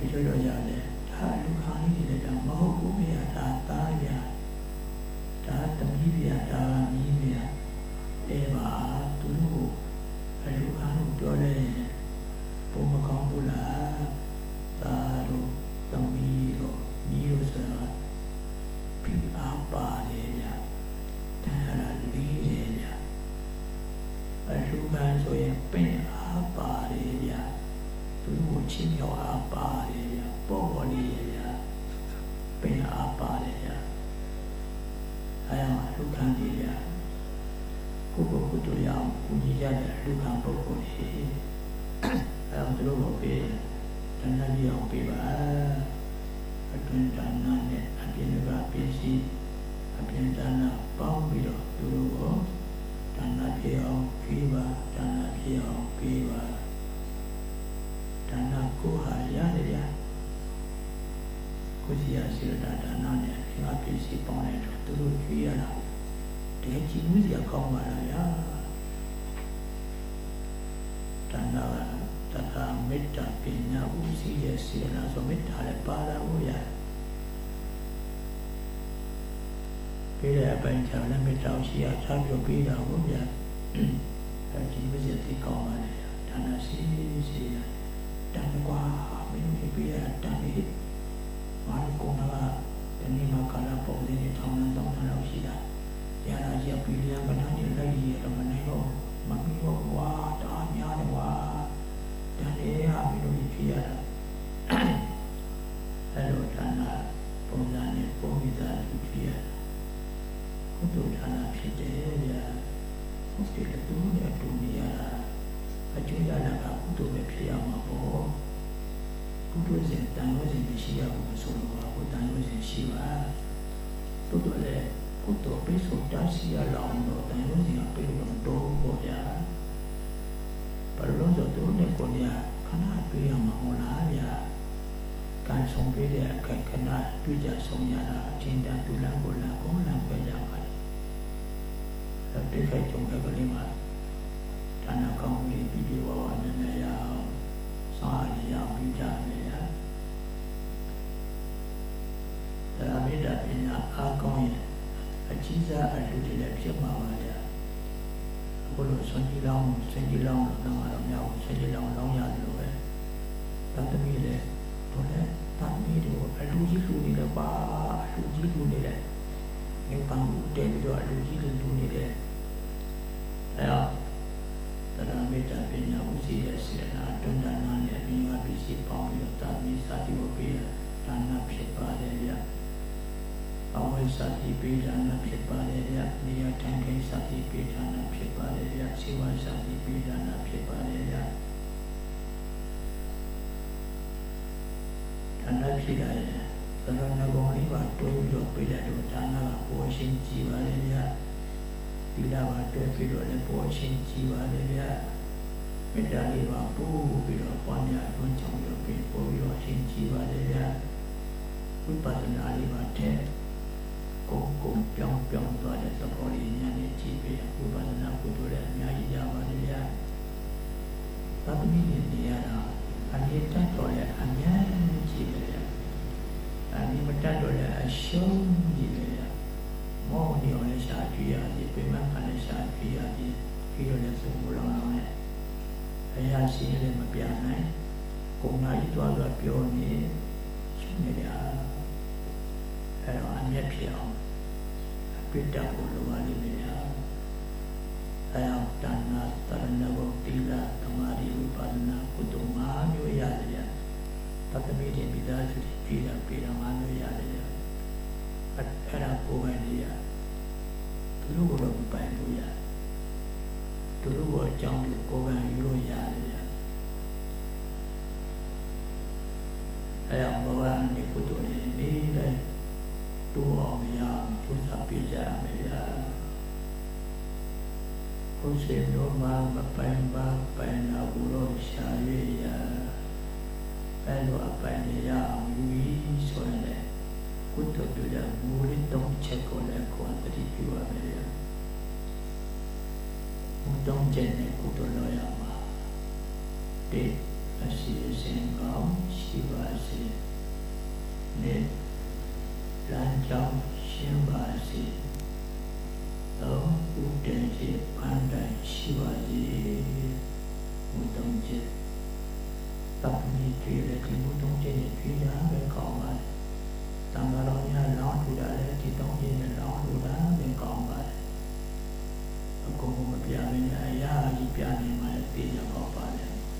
ဒီလိုတော့ရတယ်ဒါလူခါကြီးတွေလည်းမဟုတ်ဘူးဗျာဒါသားဗျာဒါသမီးဗျာဒါမီးဗျာအဲပါသူတို့အလူခါလို့ပြောလဲပုံမကောင်းဘူးလားဒါတို့သမီးတို့မီးတို့ဆိုတာပြီးအားပါတယ်ဗျာဒါလေးတယ်ဗျာအလူခါဆိုရင်ပင်အားပါတယ်ဗျာသူတို့ချင်းမြောက်အားပါတယ်ဗျာပေါ်ပေါ်လေးဗျာပင်အားပါတယ်ဗျာအဲမှာလူခံကြီးဗျာကိုကိုကိုတို့ရအောင်ကိုကြီးရတဲ့လူခံပုဂ္ဂိုလ်တွေအဲဒါတို့ကိုပေးတဏှာကြီးအောင်ပေးပါအတွင်းဒါနနဲ့အပြင်ကပစ္စည်းအပြင်ဒါနပေါင်းပြီးတော့သူတို့ကိုဒါနပြေအောင်ပေးပါဒါနပြေအောင်ပေးပါဒါနကိုဟာရတယ်ဗျာကိုကြီးရစီရတာဒါနနဲ့အပြင်ကပစ္စည်းပေါင်းလိုက်တော့သူတို့ကြွေးရတာတကယ်ကြည့်မှုစရာကောင်းပါလားဗျာဒါနကတထာမေတ္တာပညာဥစည်းရဲ့စေနာဆိုမေတ္တာလည်းပါတာကိုရပေးတဲ့အပိုင်းချာလည်းမေတ္တာရှိရထားပြီးပေးတာကိုဗျာအဲဒီမစက်တိကောင်းပါလေဒါနစီစီရတန်ကွာမင်းတို့ပြရတန်နေမာကုန်းကတနေ့မှကာလပုံစံနဲ့ထောင်းနှံတောင်းထားလို့ရှိတာရာရာကြီးပြည်လျံကနာနေလိုက်ရတော့မနိုင်တော့မမီးတော့ဝါတာများတယ်ဝါတန်လေးဟာမင်းတို့ပြရတာအဲ့လိုဌာနပုံစံနဲ့ပုံမိသားစုပြရကုသိုလ်ဌာနဖြစ်တယ်ဗျာဟုတ်တယ်တူနဲ့တူနေရတာအကျိုးရတာကကုသိုလ်ပဲဖြစ်ရမှာပေါ့ကုသိုလ်စဉ်တန်လို့စဉ်ရှိရဖို့ဆိုလို့ပါဘုတန်လို့စဉ်ရှိပါတိုးတိုးလည်းကုသိုလ်ပိစုတရှိရလောက်တော့တန်လို့စဉ်ပြေလို့တော့ပေါ့ဗျာဘာလို့ဆိုတော့ဒီကိုညာခဏပြေးရမှာမဟုတ်လားဗျာကန်ဆုံးပြေးတဲ့အခါခဏတွေ့ကြဆုံးရတာအချင်းတန်တူလန်းကိုလာကောင်းလန်းပဲကြပါလေအဲ့ဒီခိုက်ကြုံတဲ့ကလေးမှာဒါနကောင်းကြီးပြီးပြီးဝဝနဲ့နဲ့ရအောင်စားရအောင်ပြီးကြတယ်ရဒါမေတ္တာပညာအားကောင်းရင်အကြီးစားအလူတွေလည်းဖြစ်မှာပါဗျာအခုလိုဆွန်ကြီးလောင်းဆွန်ကြီးလောင်းတော့တော့များဘူးဆွန်ကြီးလောင်းလောင်းရတယ်လို့ပဲတန်သမီးလည်းတို့လည်းတန်သမီးတို့အလူကြီးလူနေလည်းပါအလူကြီးလူနေလည်းငယ်ပန်းဦးတဲ့ပြီးတော့အလူကြီးလူနေလည်းအဲတော့တရားမေတ္တာပညာဥစီရစေနာတွန်းဒါနနဲ့အပြင်ကပစ္စည်းပေါင်းပြီးတော့တာမီစာတိကိုပေးဒါနဖြစ်ပါတယ်ဗျာအဝိစာတိပေးဒါနဖြစ်ပါတယ်ဗျာနေရာထိုင်ခိုင်းစာတိပေးဒါနဖြစ်ပါတယ်ဗျာစေဝါစာတိပေးဒါနဖြစ်ပါတယ်ဗျာဒါနဖြစ်တယ်သရဏဂုံလေးပါတွဲပြီးတော့ပေးတဲ့တော့ဒါနကပေါ်ရှင်းကြည့်ပါလေဗျာဒီလာပါတွေ့ပြီးတော့လည်းပေါ်ရှင်းကြည့်ပါလေဗျာမေတ္တာလေးပါပို့ပြီးတော့ပွားများတွန်းချောင်းပြီးတော့ပို့ပြီးတော့ရှင်းကြည့်ပါလေဗျာဝိပဿနာလေးပါတဲ့ကိုယ်ကိုပြောင်းပြောင်းသွားတဲ့သဘောလေးညာနဲ့ကြည့်ပြီးဝိပဿနာကုသိုလ်လည်းအများကြီးရပါလေဗျာသတ္တိနေနေရတာအနည်းတတ်တော်လည်းအများကြီးပဲဗျာအနည်းမတတ်တော်လည်းအရှုံးကြီးပဲဗျာမောဟိရောလည်းရှားကြည့်ရတယ်ပြမခံလည်းရှားကြည့်ရတယ်ပြီးတော့လည်းသုံးလို့လောင်းနဲ့အရာရှိလည်းမပြနိုင်ကိုယ်နာကြီးသွားတော့ပြောနေရှင်နေရအဲ့တော့အမျက်ဖြစ်အောင်အပိတ္တကိုလိုပါလိမ့်မယ်ဗျာအဲ့တော့ဒါနသရဏဂုံသီလသမာဓိဝိပဿနာကုသိုလ်၅မျိုးရတယ်ဗျာတသမီးတွေမိသားစုတွေကြည်တာပြေတာ၅မျိုးရတယ်ဗျာအဲ့ဒါကိုယ်ပဲနေရသူတို့ကတော့မပိုင်ဘူးရသူတို့ကအကြောင်းကိုကိုယ်ကယူလို့ရတယ်ဗျာအဲ့ဒါဘောရနေကုသိုလ်တွေနေတယ်တိုးအောင်ရအောင်ကျူးစာပြကြရမယ်ဗျာကိုယ်စေတော့မှမပိုင်ပါပိုင်လာဘူးလို့ရှာရရအဲ့လိုအပိုင်ရအောင်ယူပြီးဆိုရင်ကုသိုလ်တွေမူရင်းတုံးချက်ကိုလည်းကိုယ်တတိပြုရမယ်ဗျာမူတုံးချက်နဲ့ကုသိုလ်လို့ရမှာဒီအရှိအစဉ်ကောင်းရှိပါစေ tập ni truy là thì muốn tông trên để truy đá bên còn vậy tạm vào đó nha lo đủ đã là thì tông trên là lo đủ đá bên còn vậy cũng một bia bên nhà ya gì bia này mà tiền nhà có phải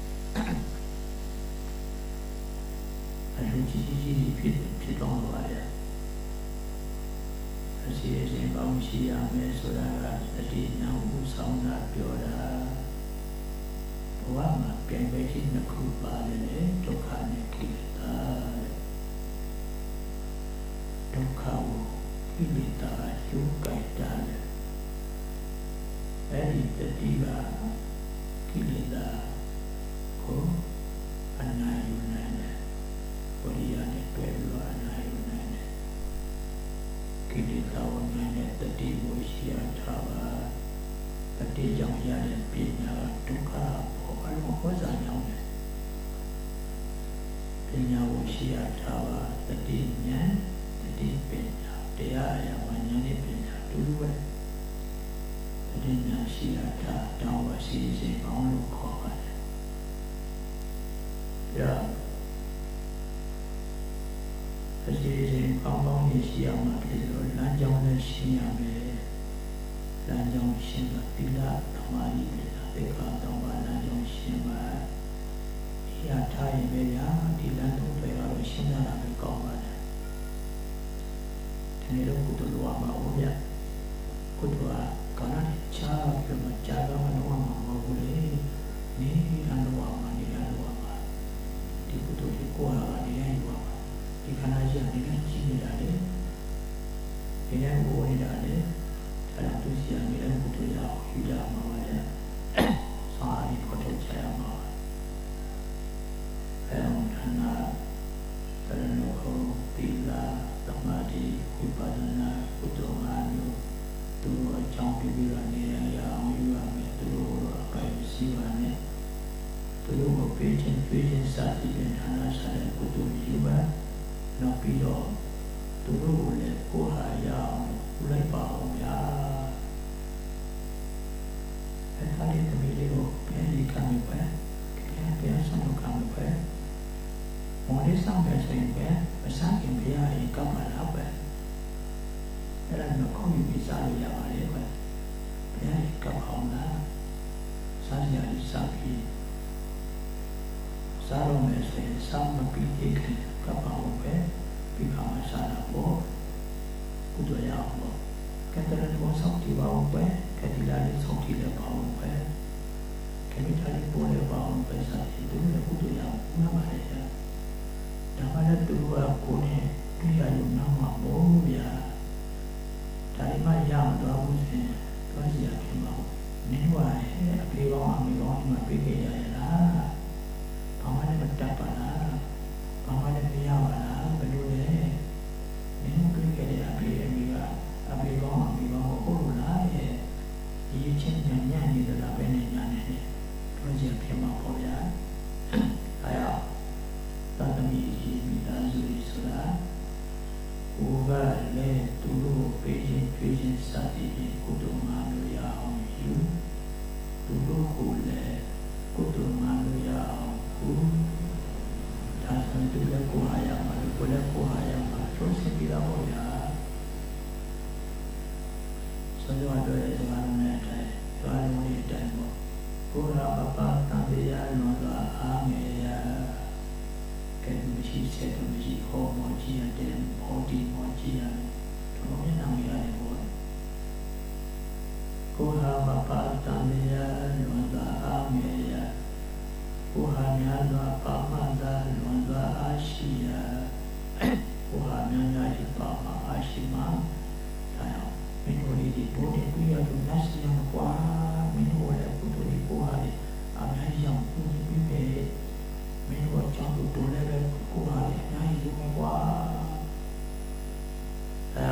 anh lúc chỉ chỉ chỉ biết biết đâu vậy anh chỉ xem bao nhiêu nhà mấy số là cái gì nào cũng xong là biểu làว่ามาเป็นไปที่นักครูบาเลยทุกขาเนี่ยกิเลสทุกขากิเลสยุกไก่ตาเลยไอ้ที่จะดีว่ากิเลสก็อันไหนอยู่ไหนเนี่ยบริยาเนี่ยตัวเองอันไหนอยู่ไหนเนี่ยกิเลสวันไหนเนี่ยจะดีบุญเสียทว่าจะดีจังยาเนี่ยปีนาทุกขาအလုံးဟောစာကြောင်းတယ်ပညာကိုရှိရထားပါတတိဉာဏ်တတိပညာတရားအရာမှာဉာဏ်နဲ့ပညာတူတူပဲတတိဉာဏ်ရှိရထားတောင်းပါရှိစေကောင်းလို့ခေါ်ပါတယ်ပြအစီအစဉ်ကောင်းကောင်းရှိရမှာဖြစ်လို့လမ်းကြောင်းနဲ့ရှင်းရမယ်လမ်းကြောင်းရှင်းတာတိလသမာဓိတေခါတောင်းပါလမ်းကြောင်းရှင်းပါဒီအထားရင်ပဲညာဒီလမ်းသုံးတွေကတော့ရှင်းရတာပဲကောင်းပါတယ်ဒီနေ့တော့ကုသိုလ်လိုပါဦးဗျကုသိုလ်ကကာလချာပြမချာတော့မလို့မှာမဟုတ်ဘူးလေနေရန်တော့မှာနေရတော့မှာဒီကုသိုလ်ကိုကိုယ်ဟာနေရတော့မှာဒီခန္ဓာကြီးကနေကြည့်နေတာလေဒီနေ့ဘိုးနေတာလေအဲ့ဒါသူစီရနေတဲ့ကုသိုလ်ရောက်ယူရမှာပါလေစာရီပေါ်ထုတ်ချရမှာအဲဒါနာသရဏောတိလာသမာဓိဝိပဿနာကုသိုလ်အားမျိုးသူတို့အကြောင်းပြပြီးတော့နေရအောင်ယူရမယ်သူတို့အပိုင်ရှိပါနဲ့သူတို့ကိုပေးခြင်းပေးခြင်းစသည်ဖြင့်ဌာနဆိုင်တဲ့ကုသိုလ်ယူပါနောက်ပြီးတော့သူတို့ကိုလည်းကိုယ်ဟာရအောင်လိုက်ပါအောင်ဗျာအဲ့ဒီတမီးလေးကိုပြန်ပြီးခံရပဲပြန်ပြန်ဆောင်လို့ခံရပဲမော်လေးဆောင်ပဲဆိုရင်ပဲမစားခင်ပြရရင်ကောက်ပါလားပဲအဲ့ဒါတော့ကောင်းယူပြီးစားလို့ရပါလေပဲပြန်ကောက်အောင်လားစားရည်စားပြီးစားလို့မယ်ဆိုရင်စားမပြီးသေးခင်ကောက်ပါအောင်ပဲပြီးခါမှစားတာပေါ့ကုသိုလ်ရအောင်ပေါ့ကဲတဲ့ဘောဆောင်တီပါအောင်ပဲကတိလာလေးဆောင်တီလည်းပါအောင်ပဲကမိသားလေးပေါ်လည်းပါအောင်ပဲစားတယ်သူလည်းကုသိုလ်ရအောင်နားပါလေဒါမှလည်းသူကကိုယ်နဲ့တွေ့ရလို့နားမှာပေါ့ဗျာဒါမှရအောင်တော့ဘူးစင်တော့ရခင်ပါနင်းပါရဲ့အပြေကောင်းအမေကောင်းမှပြေးခဲ့ရရလားဘာမှလည်းမတတ်ပါလားဘာမှလည်းမရပါလားဘယ်လိုလဲနင်းပြေးခဲ့တဲ့အပြေအမေကအမေကောင်းအမေကောင်းကိုဟုတ်လားရဲ့ဒီချင်းညံ့ညံ့နေသလားပဲနဲ့ညာနေတယ်တော့ရခင်ပါပေါ့ဗျာအဲရသာသမီကြီးမိသားစုဆိုတာကိုယ်ကလည်းသူတို့ပေးခြင်းကျွေးခြင်းစသည်ဖြင့်ကုသိုလ်မှလို့ရအောင်ယူသူတို့ကိုလည်းကုသိုလ်မှလို့ရအောင်ယူဒါဆိုသူလည်းကိုယ်ဟာရမှာကိုယ်လည်းကိုယ်ဟာရမှာကျိုးစင်ပြီးတော့ပေါ့ဗျာဆိုတော့တော့ဒီမှာလည်းတိုင်းဘာလို့ဒီတိုင်းပေါ့ကိုယ်ကပပတန်တရားလုံးစွာအားငယ်ရကဲမရှိစေတော့မရှိဟောမောကြည့်ရတယ်ဟောဒီမောကြည့်ရတယ်တော့မျက်နှာမြင်ရတယ်ပေါ့ကိုယ်ဟာပပတန်တရားလုံးစွာအားငယ်ရကိုယ်ဟာများစွာပါမသာလုံးစွာအားရှိရကိုယ်ဟာများများရှိပါမအားရှိမှဒါမင်းတို့ဒီဘုရားပြရလို့နတ်စီရမကွာမင်းတို့လည်းဘုရားဒီဘုရားလေးအများကြီးအောင်ပြုပြီးပဲမင်းတို့ကြောင့်တို့လည်းပဲဘုရားလေးအများကြီးယူမယ်ကွာအဲ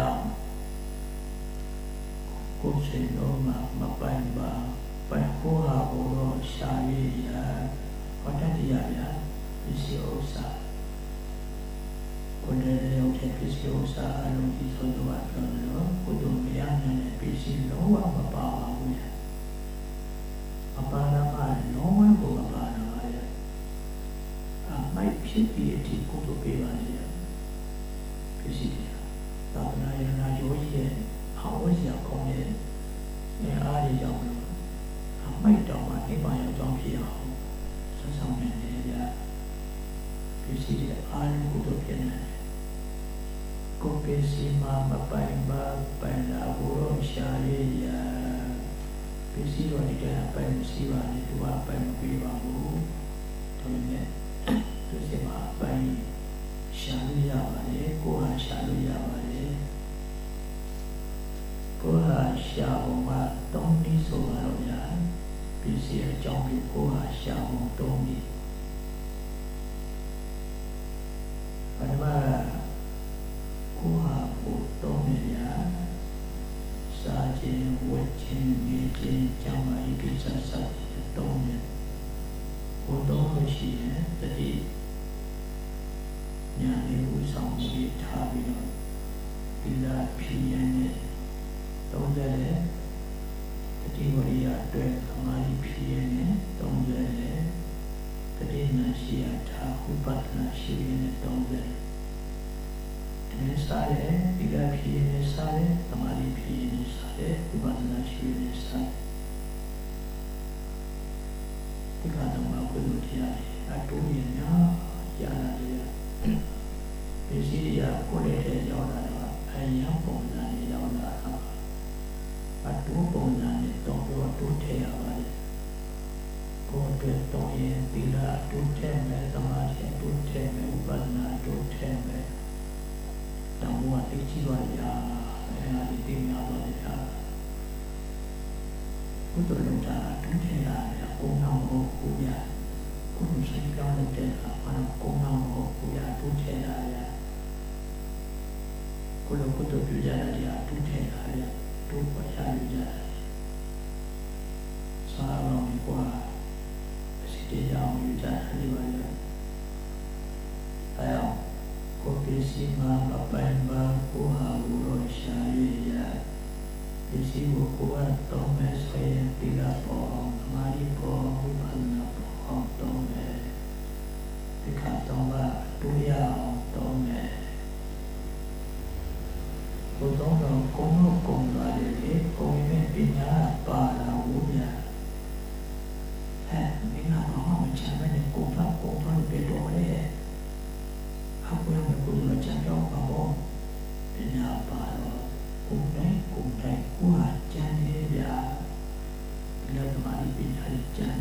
ကိုယ်စိတ်လုံးမှာမပိုင်ပါပိုင်ဘုရားဘုရားရှာရည်ရဟောတတ်ရဗျာဒီစီဥစ္စာကိုယ်လည်းရောက်တဲ့ပစ္စည်းဥစ္စာအလုံးကြီးဆိုတော့ပြောလို့ကိုယ်တို့မရနိုင်တဲ့ပစ္စည်းလုံးဝမပါပါဘူးလေအပါဒမလုံးဝကိုမပါတော့ရအမိုက်ဖြစ်ပြီးအထိကိုယ်တို့ပေးပါလေဖြစ်စီတယ်သာသနာ့ရနာရိုးရဲ့အောင်ဝတ်ရကောင်းရဲ့နေအားရကြောင့်လို့အမိုက်တော်မှာအိမ်ပါရောက်ကြောင်းဖြစ်အောင်ဆက်ဆောင်နေတယ်ဗျာဖြစ်စီတယ်အားလုံးကိုယ်တို့ဖြစ်နေကိုယ်ပစ္စည်းမှာမပိုင်ပါပိုင်လာဘုရောရှာရရပစ္စည်းတော်နေတဲ့ပိုင်မရှိပါနဲ့သူကပိုင်မပေးပါဘူးဒါပေမဲ့သူစိတ်မှာပိုင်ရှာလို့ရပါတယ်ကိုယ်ဟာရှာလို့ရပါတယ်ကိုယ်ဟာရှာဖို့မှာတောင်းပြီးဆိုတော့ညာပစ္စည်းအကြောင်းပြီးကိုယ်ဟာရှာဖို့တောင်းပြီးဘာမှကိုယ်ဟာကိုယ်တောင်းနေရစားခြင်းဝတ်ခြင်းနေခြင်းကြောင့်အကိစ္စစားတောင်းနေကိုယ်တောင်းလို့ရှိရင်တတိညာလေးကိုဆောင်ပြီးထားပြီးတော့ဒီလာဖြစ်ရတဲ့သုံးတဲ့တတိဝရိယအတွက်သမာဓိဖြစ်ရတဲ့သုံးတဲ့တတိနာရှိရတာဥပဒနာရှိရတဲ့သုံးတဲ့ဒီစားတဲ့ဒီလာဖြစ်ရတဲ့စားတဲ့သမာဓိဖြစ်ရတဲ့စားတဲ့ဥပဒနာရှိရတဲ့စားဒီကတော့ဘုရားတရားအတူရညာရလာတယ်ပစ္စည်းရကိုယ်ရဲ့ရောက်လာတော့အယံပုံစံနဲ့ရောက်လာတော့အတူပုံစံနဲ့တော့တော့တူထည့်ရပါတယ်ကိုယ်အတွက်တော့ရင်ဒီလာတူထည့်မယ်သမာဓိတူထည့်မယ်ဥပဒနာတူထည့်မယ်တောင်းဝတိချိပါရအဲဒီတင်ရပါလေဟာဘုဒ္ဓလုံးတာတူထည့်ရတယ်ကိုယ်တော်ကိုကိုရကိုယ်စိတ်ကောင်းတဲ့အခါမှာကိုယ်တော်ကိုကိုရတူထည့်ရတယ်ကိုလိုကိုတို့ပြကြရတယ်တူထဲရတယ်တူပေါ်ရယူကြတယ်စားအောင်ဒီကွာအစီတရားအောင်ယူကြတယ်ပါလေအဲအောင်ကိုပစ္စည်းမှာမပိုင်ပါကိုဟာဘူရောရှာရရပစ္စည်းကိုကိုကတော့မဲ့ဆွေးတိလာပေါ်မာရီပေါ်ဘုရားနာပေါ်တော့မဲ့ဒီကတော့ကတူရအောင်တော့မဲ့ဘုရားတော်ကုံလို့ကုံလာတယ်လေကုံနဲ့ပညာပါလာဘူးဗျာဟဲ့မင်းကတော့မချမ်းတဲ့ကုံတော့ကုံတော့ပြတော့လေအခုလည်းကုံလို့ချမ်းတော့ပါဘောပညာပါတော့ကုံတိုင်းကုံတိုင်းကိုဟာချမ်းနေဗျာဒီလိုမှဒီပညာလေးချမ်း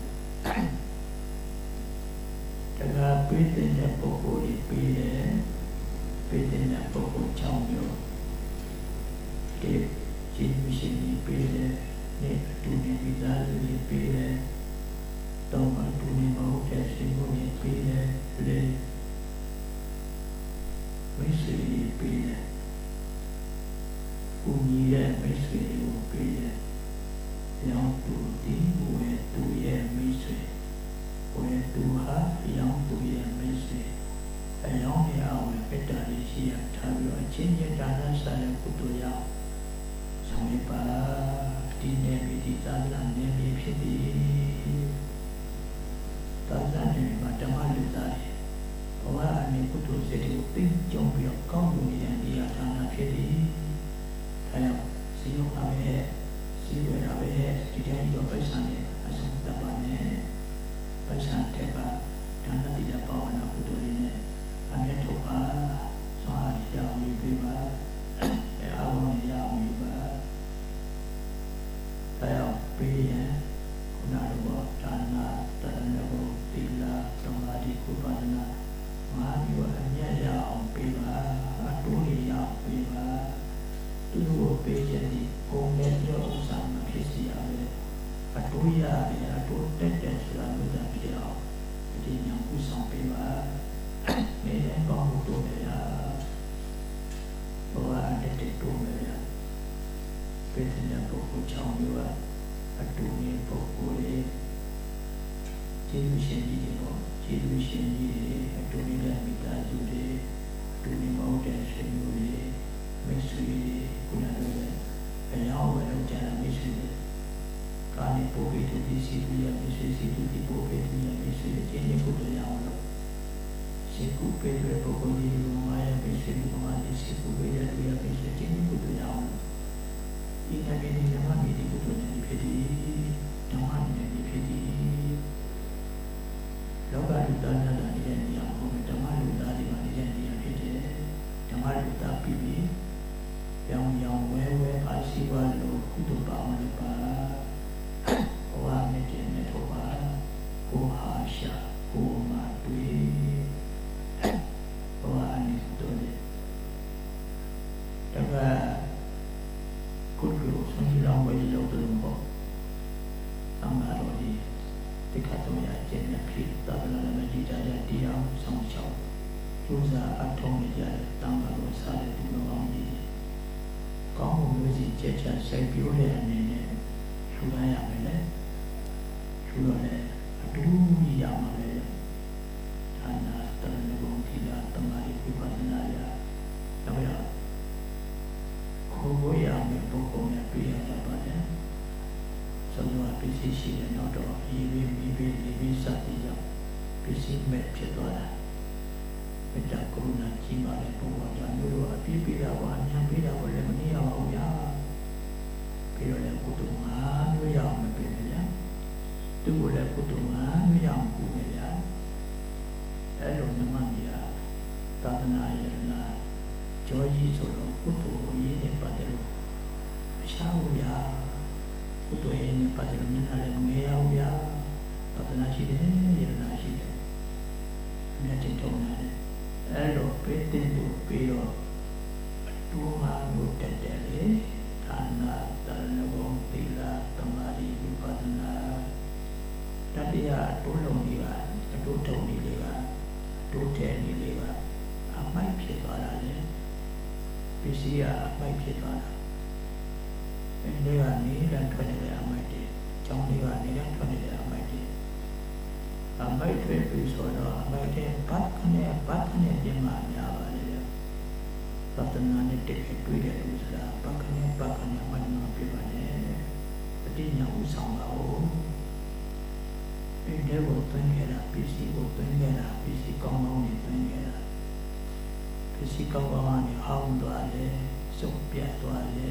တယ်ဒါကပြည့်တဲ့ပုဂ္ဂိုလ်ကြီးပြည့်တယ်ပြည့်တဲ့ပုဂ္ဂိုလ်ချောင်းမျိုးကျေးဇူးရှင်ကြီးပေးတယ်နဲ့အတူနေမိသားစုကြီးပေးတယ်တောင်းအတူနေမဟုတ်တဲ့ရှင်ကိုကြီးပေးတယ်လေမိတ်ဆွေကြီးပေးတယ်ကိုကြီးရဲ့မိတ်ဆွေကိုပေးတယ်ရောင်းသူဒီဝဲသူရဲ့မိတ်ဆွေဝဲသူဟာရောင်းသူရဲ့မိတ်ဆွေအယောင်းရအောင်ပိတ္တာလေးရှိရထားပြီးတော့အချင်းချင်းဒါနစားတဲ့ကုသိုလ်ရအောင်ဆောင်ရပါဒီနေ့ဒီသာသနာ့နယ်မြေဖြစ်ပြီးသာသနာ့နယ်မြေမှာဓမ္မလူသားတွေဘဝအနေကုသိုလ်စိတ်ကိုသိကြုံပြီးတော့ကောင်းမှုရဲ့နေရာဌာနဖြစ်ပြီးဒါကြောင့်စီယုံပါပဲစီရတာပဲဒီတိုင်းတော့ပိဿာနဲ့အဆုံးသတ်ပါနဲ့ပိဿာတဲ့ပါဒါနတိယဘာဝနာကုသိုလ်တွေနဲ့အမြတ်ထုတ်ပါသွားရအောင်ပြပါအဲအလုံးရအောင်ပါတရားပေးရင်ခုနကတော့ဒါနာတရဏဂုတိလာသမာဓိကုပဒနာမဟာဒီဝအမြတ်ရအောင်ပေးပါအတူရအောင်ပေးပါသူ့ကိုပေးခြင်းဒီပုံနဲ့ကြောဥစ္စာမဖြစ်စီရပဲအတူရတယ်အတူတက်တက်ဆိုတာမျိုးသာဖြစ်အောင်ဒီညောင်ဥဆောင်ပေးပါနေရင်ကောင်းဖို့တော့ရဘောအတက်တက်တော့ရပေတဲ့ပုဂ္ဂိုလ်ချောင်းမျိုးအတူနေပုဂ္ဂိုလ်ရဲ့ကျေးဇူးရှင်ကြီးတွေပေါ့ကျေးဇူးရှင်ကြီးတွေအတူနေတဲ့မိသားစုတွေအတူနေမဟုတ်တဲ့ဆွေမျိုးတွေမိတ်ဆွေတွေခုနကအယောင်းဝယ်ကြတာမိတ်ဆွေတွေကာနေပို့ပြီးတည်စီပြီးရမိတ်ဆွေစီတူဒီပို့ပြီးရမိတ်ဆွေချင်းချင်းကိုတွေ့ရအောင်လို့ Siku pede pokoknya di rumah ya bisa di rumah di siku pede dia bisa jadi butuh jauh. Ini ini nama ini butuhnya di pede, namanya di pede. Loga luta nada di yang yang kau nama luta di mana yang yang pede, nama luta pibi, yang yang wewe pasti walau kutu bang lupa, orang itu metoba, kuhasya, kumatui. Chusa atong ya tangalo sa de tuwang ni kaum mo si checha sai pyo le ane ne chula ya me le chula le atu ni ya ma le ana tan no ki la tamari vipassana ya ya ya ko bo ya me bo ko me pi ya ta ba le so no a pi si si le no do yi bi mi bi li bi sa ti ya pi si me phit twa la Kita kuruna cima le pungwa dan dulu api pila wanya pila boleh menia wau ya pila le kutungan ya mepele ya tu boleh kutungan ya mpume ya elo naman ya tatana ya na joji solo kutu ini padelo shau ya kutu ini padelo na le mea ya tatana side ya na side na tentona Elo pete tu piro Tuhan utedele Tanah tanah wong tila Tamari vipassana Tadi ya tolong dia Atu tau ni lega Atu ten ni lega Amai pietwala le Pisi ya amai pietwala Lega ni dan tuan le amai de Chong lega ni dan tuan le amai de Amai tu episode amai de pat kene pat kene dia mana awalnya. Patutnya ni dek itu dia tu sudah pat kene pat kene mana mampu mana. Jadi nyawa sambau. Ini waktu ni ada pisi waktu ni ada pisi kamu ni tu ni ada. Pisi kamu ni haun tu ada, sopia tu ada.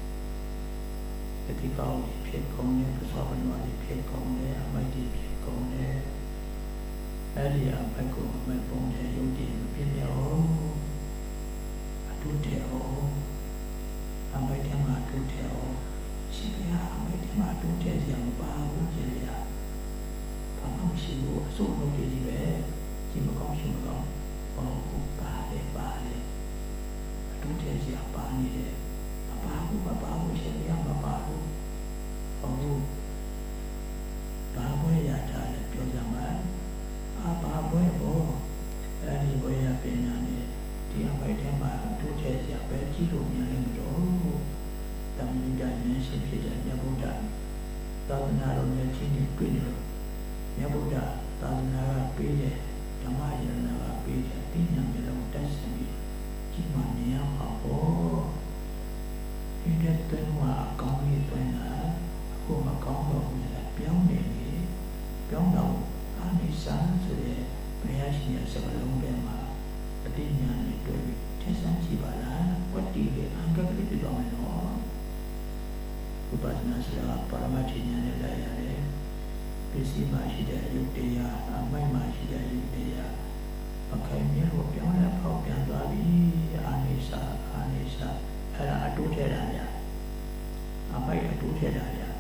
Jadi kau ni pihak kamu ni persoalan ni pihak kamu ni amai di pihak kamu ni. Ada yang baik kau mempun dia yudi pilih oh, atu dia oh, amai dia mah atu dia oh, siapa amai dia mah atu dia yang baru je ya, kamu siapa suruh dia jibe, jibe kau siapa kau, oh balik balik, atu dia siapa ni dia, apa aku apa aku siapa yang apa aku, oh, bahawa ya ada lebih zaman. Apa boleh boh, ini boleh apa ni? Dia apa dia mah tu saya siapa ciumnya yang tu, tapi jangan siapa jangan budak, tak naruhnya cini pilih, ya budak, tak naruh pilih, cuma yang naruh pilih, pilih yang dalam tas ni, cuma ni apa? Ini tenua kau ni tenua, aku makau aku ni piang ni, piang tahu. Anisan sudah berhasilnya sebelum bema, artinya itu tesan cibala, pati le angka itu doang no. Vipassana sudah paramatinya nilai ada, pisi masih ada yuktiya, amai masih ada yuktiya. Pakai miru yang ada pau yang lagi anisa anisa ada adu teranya, amai adu teranya.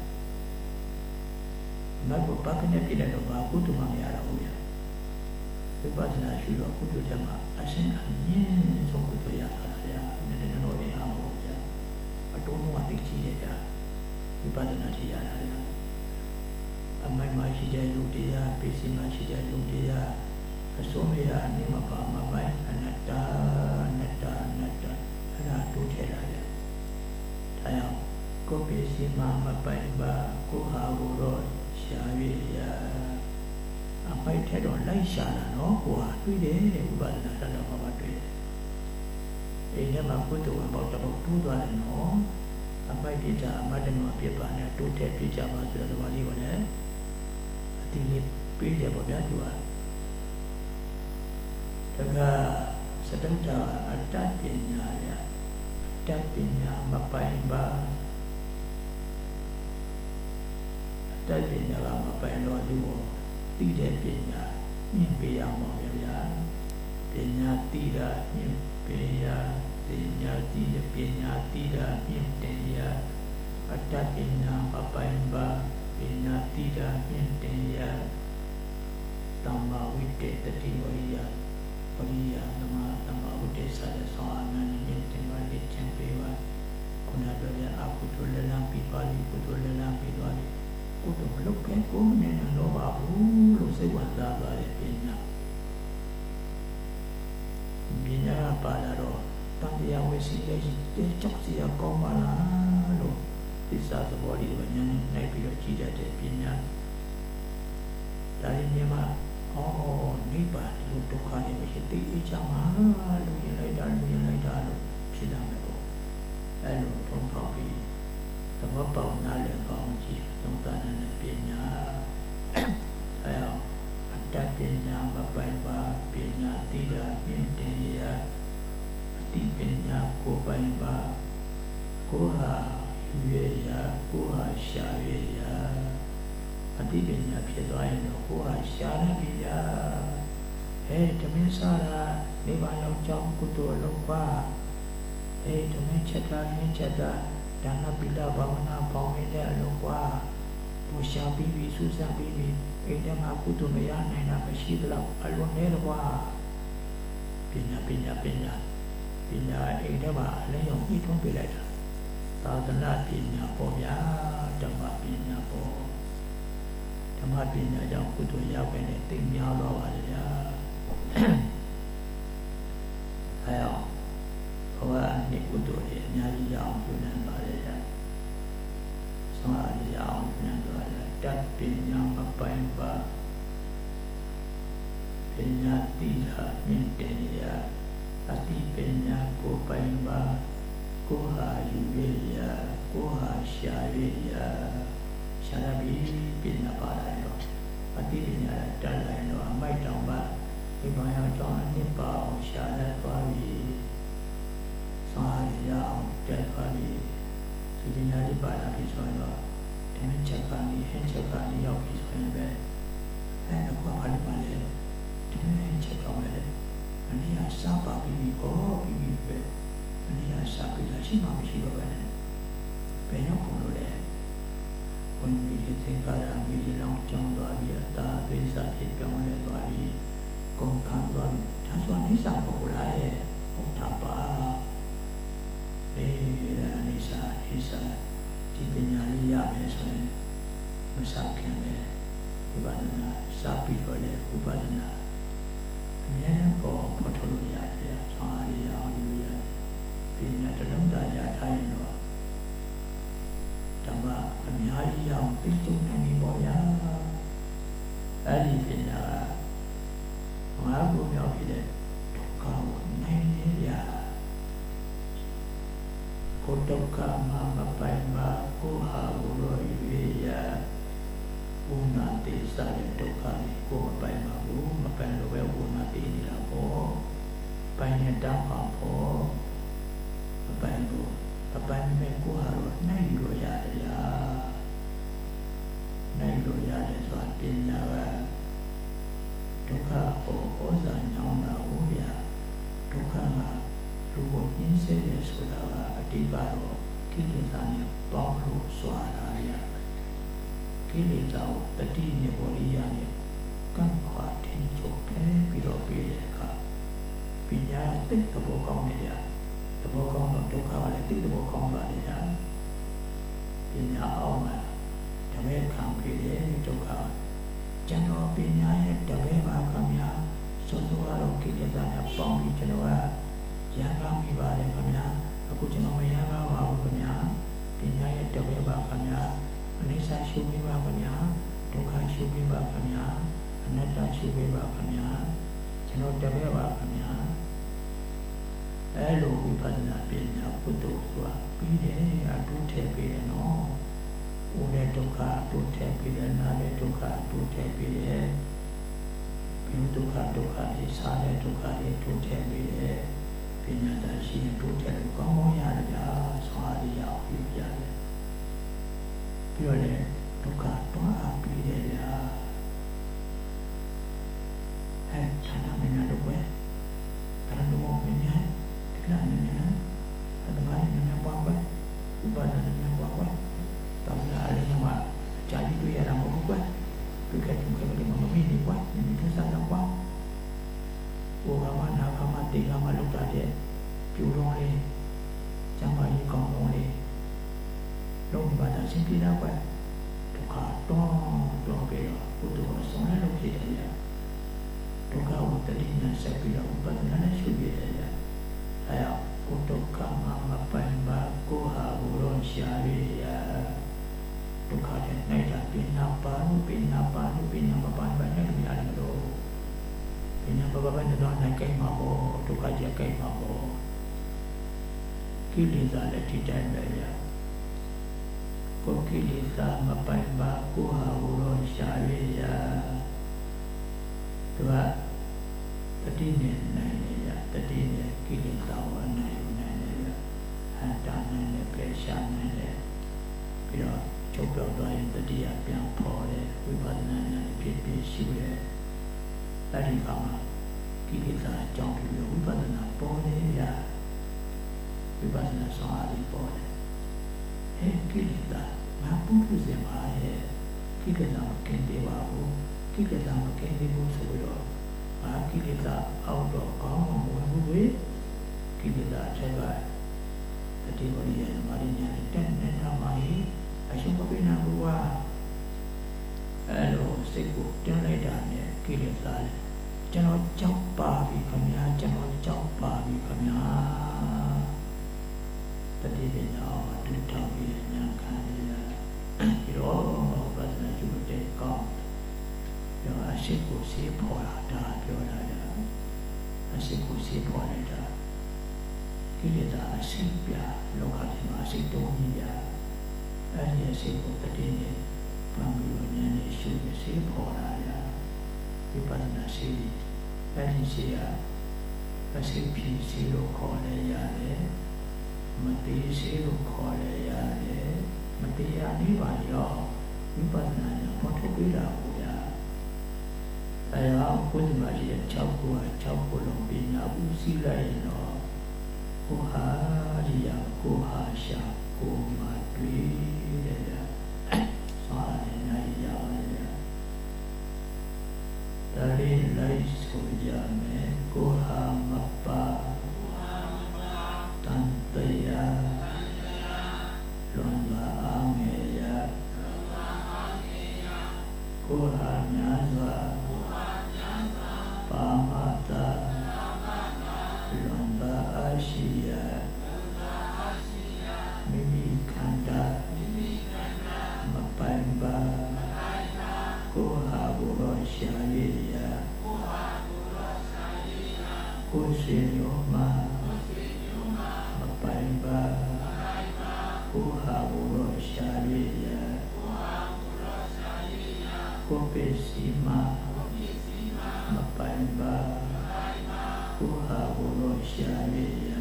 Naku pakainya tidak ada baku tu mami arah uya. Vipassana sudah aku tu jama asin angin sungguh tu ya ya. Nene nore hamu ya. Atau nu mati cie ya. Vipassana dia ya. Amai masih jauh dia, pesi masih jauh dia. Kesumi ya ni apa apa anata anata anata ada tu cerah ya. Tayang ko pesi mama apa iba ko hawurot. Siapa ya? Apa itu ada lain cara no? Wah, tu dia bukan ada apa tu. Ini mampu tu apa tak mampu tu ada no? Apa itu dia macam apa dia banyak tu dia dia macam ada wali wala. Tinggi pilih apa dia tu. Daga sedenta ada pinya ya, ada pinya bapai ba, ada pinya lah bapai lo juga, tidak pinya, mimpi yang mau ya, pinya tidak mimpi ya, pinya tidak pinya tidak mimpi ya, ada pinya bapai ba, pinya tidak mimpi ya, tambah wite tadi waya. Dia nama nama udesa soalan ini tengah dicempewa. Kuna doya aku tu lelang pipali, aku tu lelang pipali. Aku tu belum aku menyenang doa aku lu sewan dah ada pinya. Pinya apa laro? Tapi yang wesi dia dia cak sia kau mana lo? Bisa sebali banyak naik pilih tidak ada pinya. Dari dia mah. Oh, ni bah lu tukar ni mesti tinggi sama lu yang lain dah lu yang lain dah lu sedang aku. Lalu tuan papi, tambah bau nala bau ji, tuan tanah pinya. Ayo, ada pinya bapa iba, pinya tidak minta ya, ti pinya ko bapa iba, ko ha yue ya, ko ha sya yue ya. Hati pinya kita doain aku asyara dia. Hei, temen salah, ni balau jam kutu lupa. Hei, temen cakap ni cakap, dan bila bangun apa dia lupa. Pusat bibi susah bibi, ini aku tu meyah ni nak bersih dalam alun ni lupa. Pinya pinya pinya, pinya ini bah, leyong itu bila dah. Tak kena pinya po ya, cuma pinya po. Sama pinya yang kutu ya kene tingnya lo aja. Ayo, kawan ni kutu dia nyari yang punya aja. Sama yang punya aja. Dan pinya apa yang ba? Pinya tidak minta dia. Tapi pinya ko apa yang ba? Ko ha yuwe ya, ko ha syawe ya. Syarabi pinya pada lo, hati pinya dalam lo, amai tambah, ibu yang jangan ni bau syarat bawi, sahaya udah bawi, sebenarnya di pada pisau lo, dengan cakap ni, hen cakap ni yang pisau ni ber, hen aku apa balik, dengan cakap balik, ni asal apa bibi ko bibi ber, ni asal kita si mami si bapa ni, banyak pun lo le. Pun bila tinggal bila long jang doa biasa, bisa hitung le doa bi, kongkang doa, jangan ni sang populasi, apa, eh, ni sa, ni sa, tiada lihat mesra, mesakkan le, ibaratnya sapi boleh, ibaratnya, ni apa potong ya, ya, sehari yang dia, bila dalam daya lain lo. Tambah kami hari yang pintu nani boya, hari pinya, mengaku yang kita kau nani ya, kau tukar mama payah kau harus ya, unati saya tukar kau payah kau, payah luar unati ni lah kau, payah dah apa, payah kau. Apa ni aku harus naik doya ya, naik doya le soal pinya wa, tukar oh oh zanjau na uya, tukar luar ni saya sudah di baru kita tanya baru suara ya, kita tahu tadi ni boleh ni kan khawatir cukai bila bila ka, pinya tak terbuka ni ya. Terbuka untuk kawan itu terbuka balik. Pinya awal, tapi kami pilih itu kawan. Jangan pinya yang tapi macam ya, sesuatu kita tanya pang itu lah. Jangan kami balik kami ya, aku cuma melihat awal kami ya. Pinya yang tapi macam ya, ini saya syukur macam ya, tukar syukur macam ya, anak tak syukur macam ya, jangan tapi macam ya. Hello, vipassana pinya putu swa pide atu the pide no une dukkha atu the pide nale dukkha atu the pide ပြုဒုက္ခဒုက္ခတွေစားတဲ့ဒုက္ခတွေတိုးထည့်ပြီးတယ်ပညာတတ်ရှိရင်တိုးထည့်လို့ကောင်းကောင်းရတယ်ဗျာဆွမ်းအားရအောင်ပြုကြတယ်ပြီးတော့လည်းဒုက္ခတွန်းအားပြီးတယ်ဗျာအဲဌာနမညာတော့ပဲတရတော်မညာဒီကနေ့ညာအတမယညာပွားပဲဥပါဒနာညာပွားပဲတောင်းလာလည်းမှာဂျာတိတွေ့ရတာမဟုတ်ဘူးကွဒီကနေ့ကလည်းမမီးနေကွာဒီကိစ္စတော့ကွာဘောကမနာကမတေကမလောက်တာတဲ့ပြူတော်လေးကျမ်းမာရေးကောင်းကောင်းလေးလုံးပါတာရှင်းပြတာကွာဒုက္ခတော့တော့ပြီးတော့ဘုဒ္ဓဘာသာဆုံးလည်းလုပ်ဖြစ်တယ်ညာဒုက္ခဝတ္တိနဲ့ဆက်ပြီးတော့ဥပဒနာနဲ့ရှုပြတယ်ညာအဲဒါကိုဒုက္ခမှာမပိုင်ပါကိုဟာဘုရောရှာရရဒုက္ခတဲ့နိုင်တာပိနာပါနုပိနာပါနုပိနာမပန်ပါနဲ့လို့ရတယ်မလို့ပိနာပပပနဲ့တော့နိုင်ကိမှာပေါ့ဒုက္ခကြကိမှာပေါ့ကိလေသာလည်းထိတိုင်းပဲညာကိုကိလေသာမပိုင်ပါကိုဟာဘုရောရှာရရသူကတတိနဲ့နိုင်နေရတတိနဲ့ကိလေသာဝနိုင်နိုင်နေရအတ္တနဲ့လည်းပဲရှာနိုင်တယ်ပြီးတော့ချုပ်ပြောက်သွားရင်တတိယပြန်ပေါ်တယ်ဝိပဿနာဉာဏ်ဖြစ်ဖြစ်ရှိတယ်အဲ့ဒီကောင်ကိလေသာအကြောင်းပြီးဝိပဿနာပေါ်တယ်ရဝိပဿနာဆောင်အားပြီးပေါ်တယ်ဟဲ့ကိလေသာငါပုထုဇဉ်ပါရဲ့ကိလေသာမကင်းသေးပါဘူးကိလေသာမကင်းသေးဘူးဆိုတော့အာကိလေသာအောက်တော့ကောင်းမှမဝင်ဘူးလေကိလေသာအထက်ကတတိဝရိယဓမ္မရဉာဏ်တက်နေတာမှအရှုံးမပေးနိုင်ဘူးကွာအဲလိုစိတ်ကိုတင်းလိုက်တာနဲ့ကိလေသာလေကျွန်တော်ကြောက်ပါပြီခင်ဗျာကျွန်တော်ကြောက်ပါပြီခင်ဗျာတတိပညာဒုထောက်ပြီးဉာဏ်ခံရပြီးတော့ပဒနာကျူတဲ့ကောင်းပြောအရှိကိုစေပေါ်လာတာပြောတာရအရှိကိုစေပေါ်လာတာကိလေသာအရှိပြလောကထဲမှာအရှိတုံးကြီးရအဲ့ဒီအရှိကိုတတိနဲ့ပံပြီးဉာဏ်နဲ့ရှုရစေပေါ်လာရဝိပဿနာရှိအဲ့ဒီရှိရအရှိဖြစ်စီလို့ခေါ်ရရတယ်မတိရှိလို့ခေါ်ရရတယ်မတရားနိဗ္ဗာန်ရောဝိပဿနာနဲ့ပေါ်ထုတ်ပြီးတာကိုဗျာအဲဒါကိုဒီမှာရှိတဲ့၆ခုက၆ခုလုံးပညာဦးစီးလိုက်ရင်တော့ကိုဟာရိယကိုဟာရှာကိုမတွေ့တဲ့ဗျာစာရည်နိုင်ရပါတယ်ဒါလေးလိုက်ဆိုကြမယ်ကိုဟာမပါတန်တရားလွန်လာအောင်ရကိုဟာများစွာပါမတာလွန်လာအရှိယမိမိခန္ဓာမပိုင်ပါကိုဟာဘုရောရှာရရကိုစေယောမမပိုင်ပါကိုဟာဘုရောရှာရရကိုပစ္စည်းမမပိုင်ပါကိုဟာဘုရောရှာရရ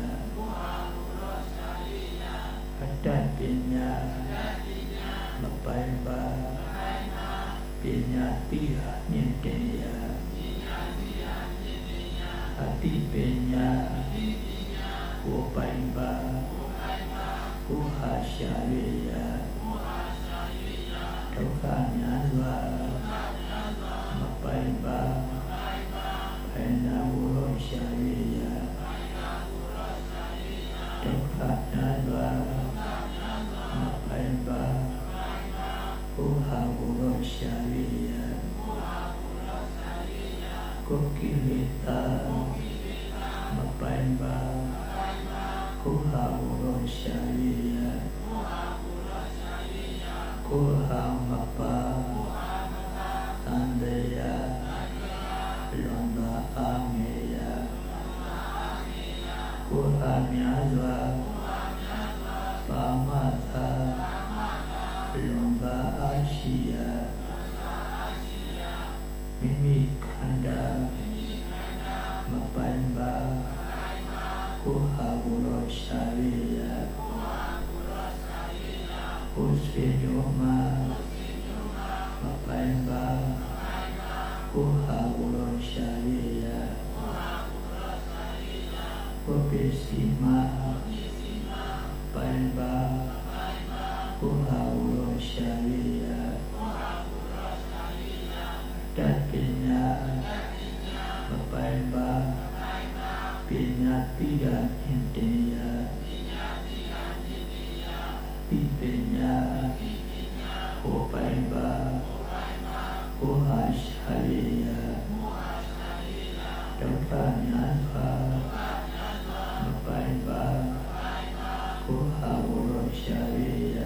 အတ္တပညာမပိုင်ပါပညာတိဟာမြင့်တယ်ရအတိပညာကိုပိုင်ပါကိုဟာရှာရရဒုက္ခများစွာမပိုင်ပါဘယ်နာဘုရောရှာရရဒုက္ခများစွာမပိုင်ပါကိုဟာဘုရောရှာရရကိုကိလေသာမပိုင်ပါကိုဟာဘုရောရှာရရကိုဟာမပါတန်တရားလွန်သာအာမေယကိုဟာများစွာပါမသာလွန်သာအာရှိယမိမိခန္ဓာပိုင်ပါကိုဟာဘုရောရှာရရကိုစေယောမှာမပိုင်ပါကိုဟာဘုရောရှာရရကိုပစ္စည်းမှာပိုင်ပါကိုဟာဘုရောရှာရရတတ်ပညာမပိုင်ပါပညာတိကအင်တရားတိပညာကိုပိုင်ပါကိုဟာရှာရရဒုက္ခညာပါမပိုင်ပါကိုဟာဘုရောရှာရရ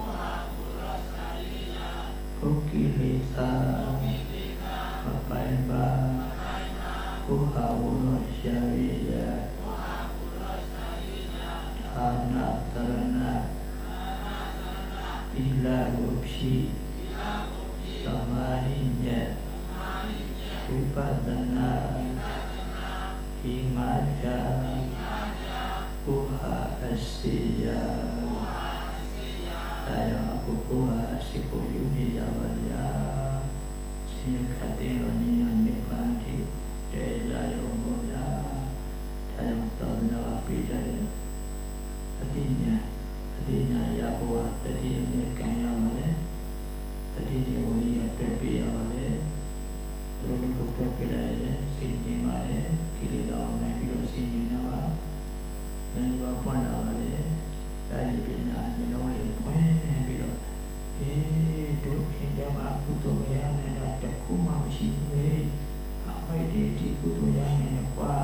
ကိုကိလေသာမပိုင်ပါကိုဟာဘုရောရှာရရအာနာတရဏသီလဝုဖြိသမာဓိဉာဏ်ဝိပဿနာဣမာချာကိုဟာအစီယတရားကိုကိုဟာအစီကိုယူနေကြပါလားရှင်ခတ်တဲ့တော်နိယနိဗ္ဗာန်တိတေဇာယောဘောရာတရားတော်နာပိကြတယ်အတိညာအတိညာရဘောတတိယနဲ့ကံရပါလေတတိယဝိရပြပြရပါလေဘုလိုကိုပြပြရတယ်စိတ်ကြီးပါလေကိလေသာနဲ့ပြီးတော့စိတ်ကြီးနာပါဘယ်လိုပွင့်လာပါလဲအဲဒီပညာမျိုးလုံးလေးပွင့်ပြီးတော့အေးတို့ခင်ဗျာမှာကုသိုလ်ရနေတာတခုမှမရှိဘူးလေအမိုက်ဒီဒီကုသိုလ်ရနေကွာ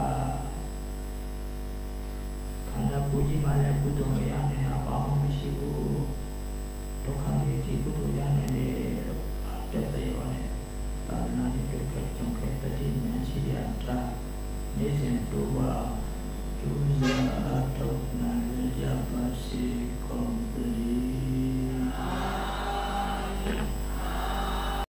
ခန္ဓာပူကြီးမှလည်းကုသိုလ်ရနေတာဘာမှမရှိဘူးဒုက္ခဒီဒီကုသိုလ်ရနေတယ်တက်တဲ့ရောနဲ့သာနာဒီဒုက္ခကြောင့်တတိယရှိရတာနေစဉ်တို့ပါကျူးစာအထောက်နာရပါစေ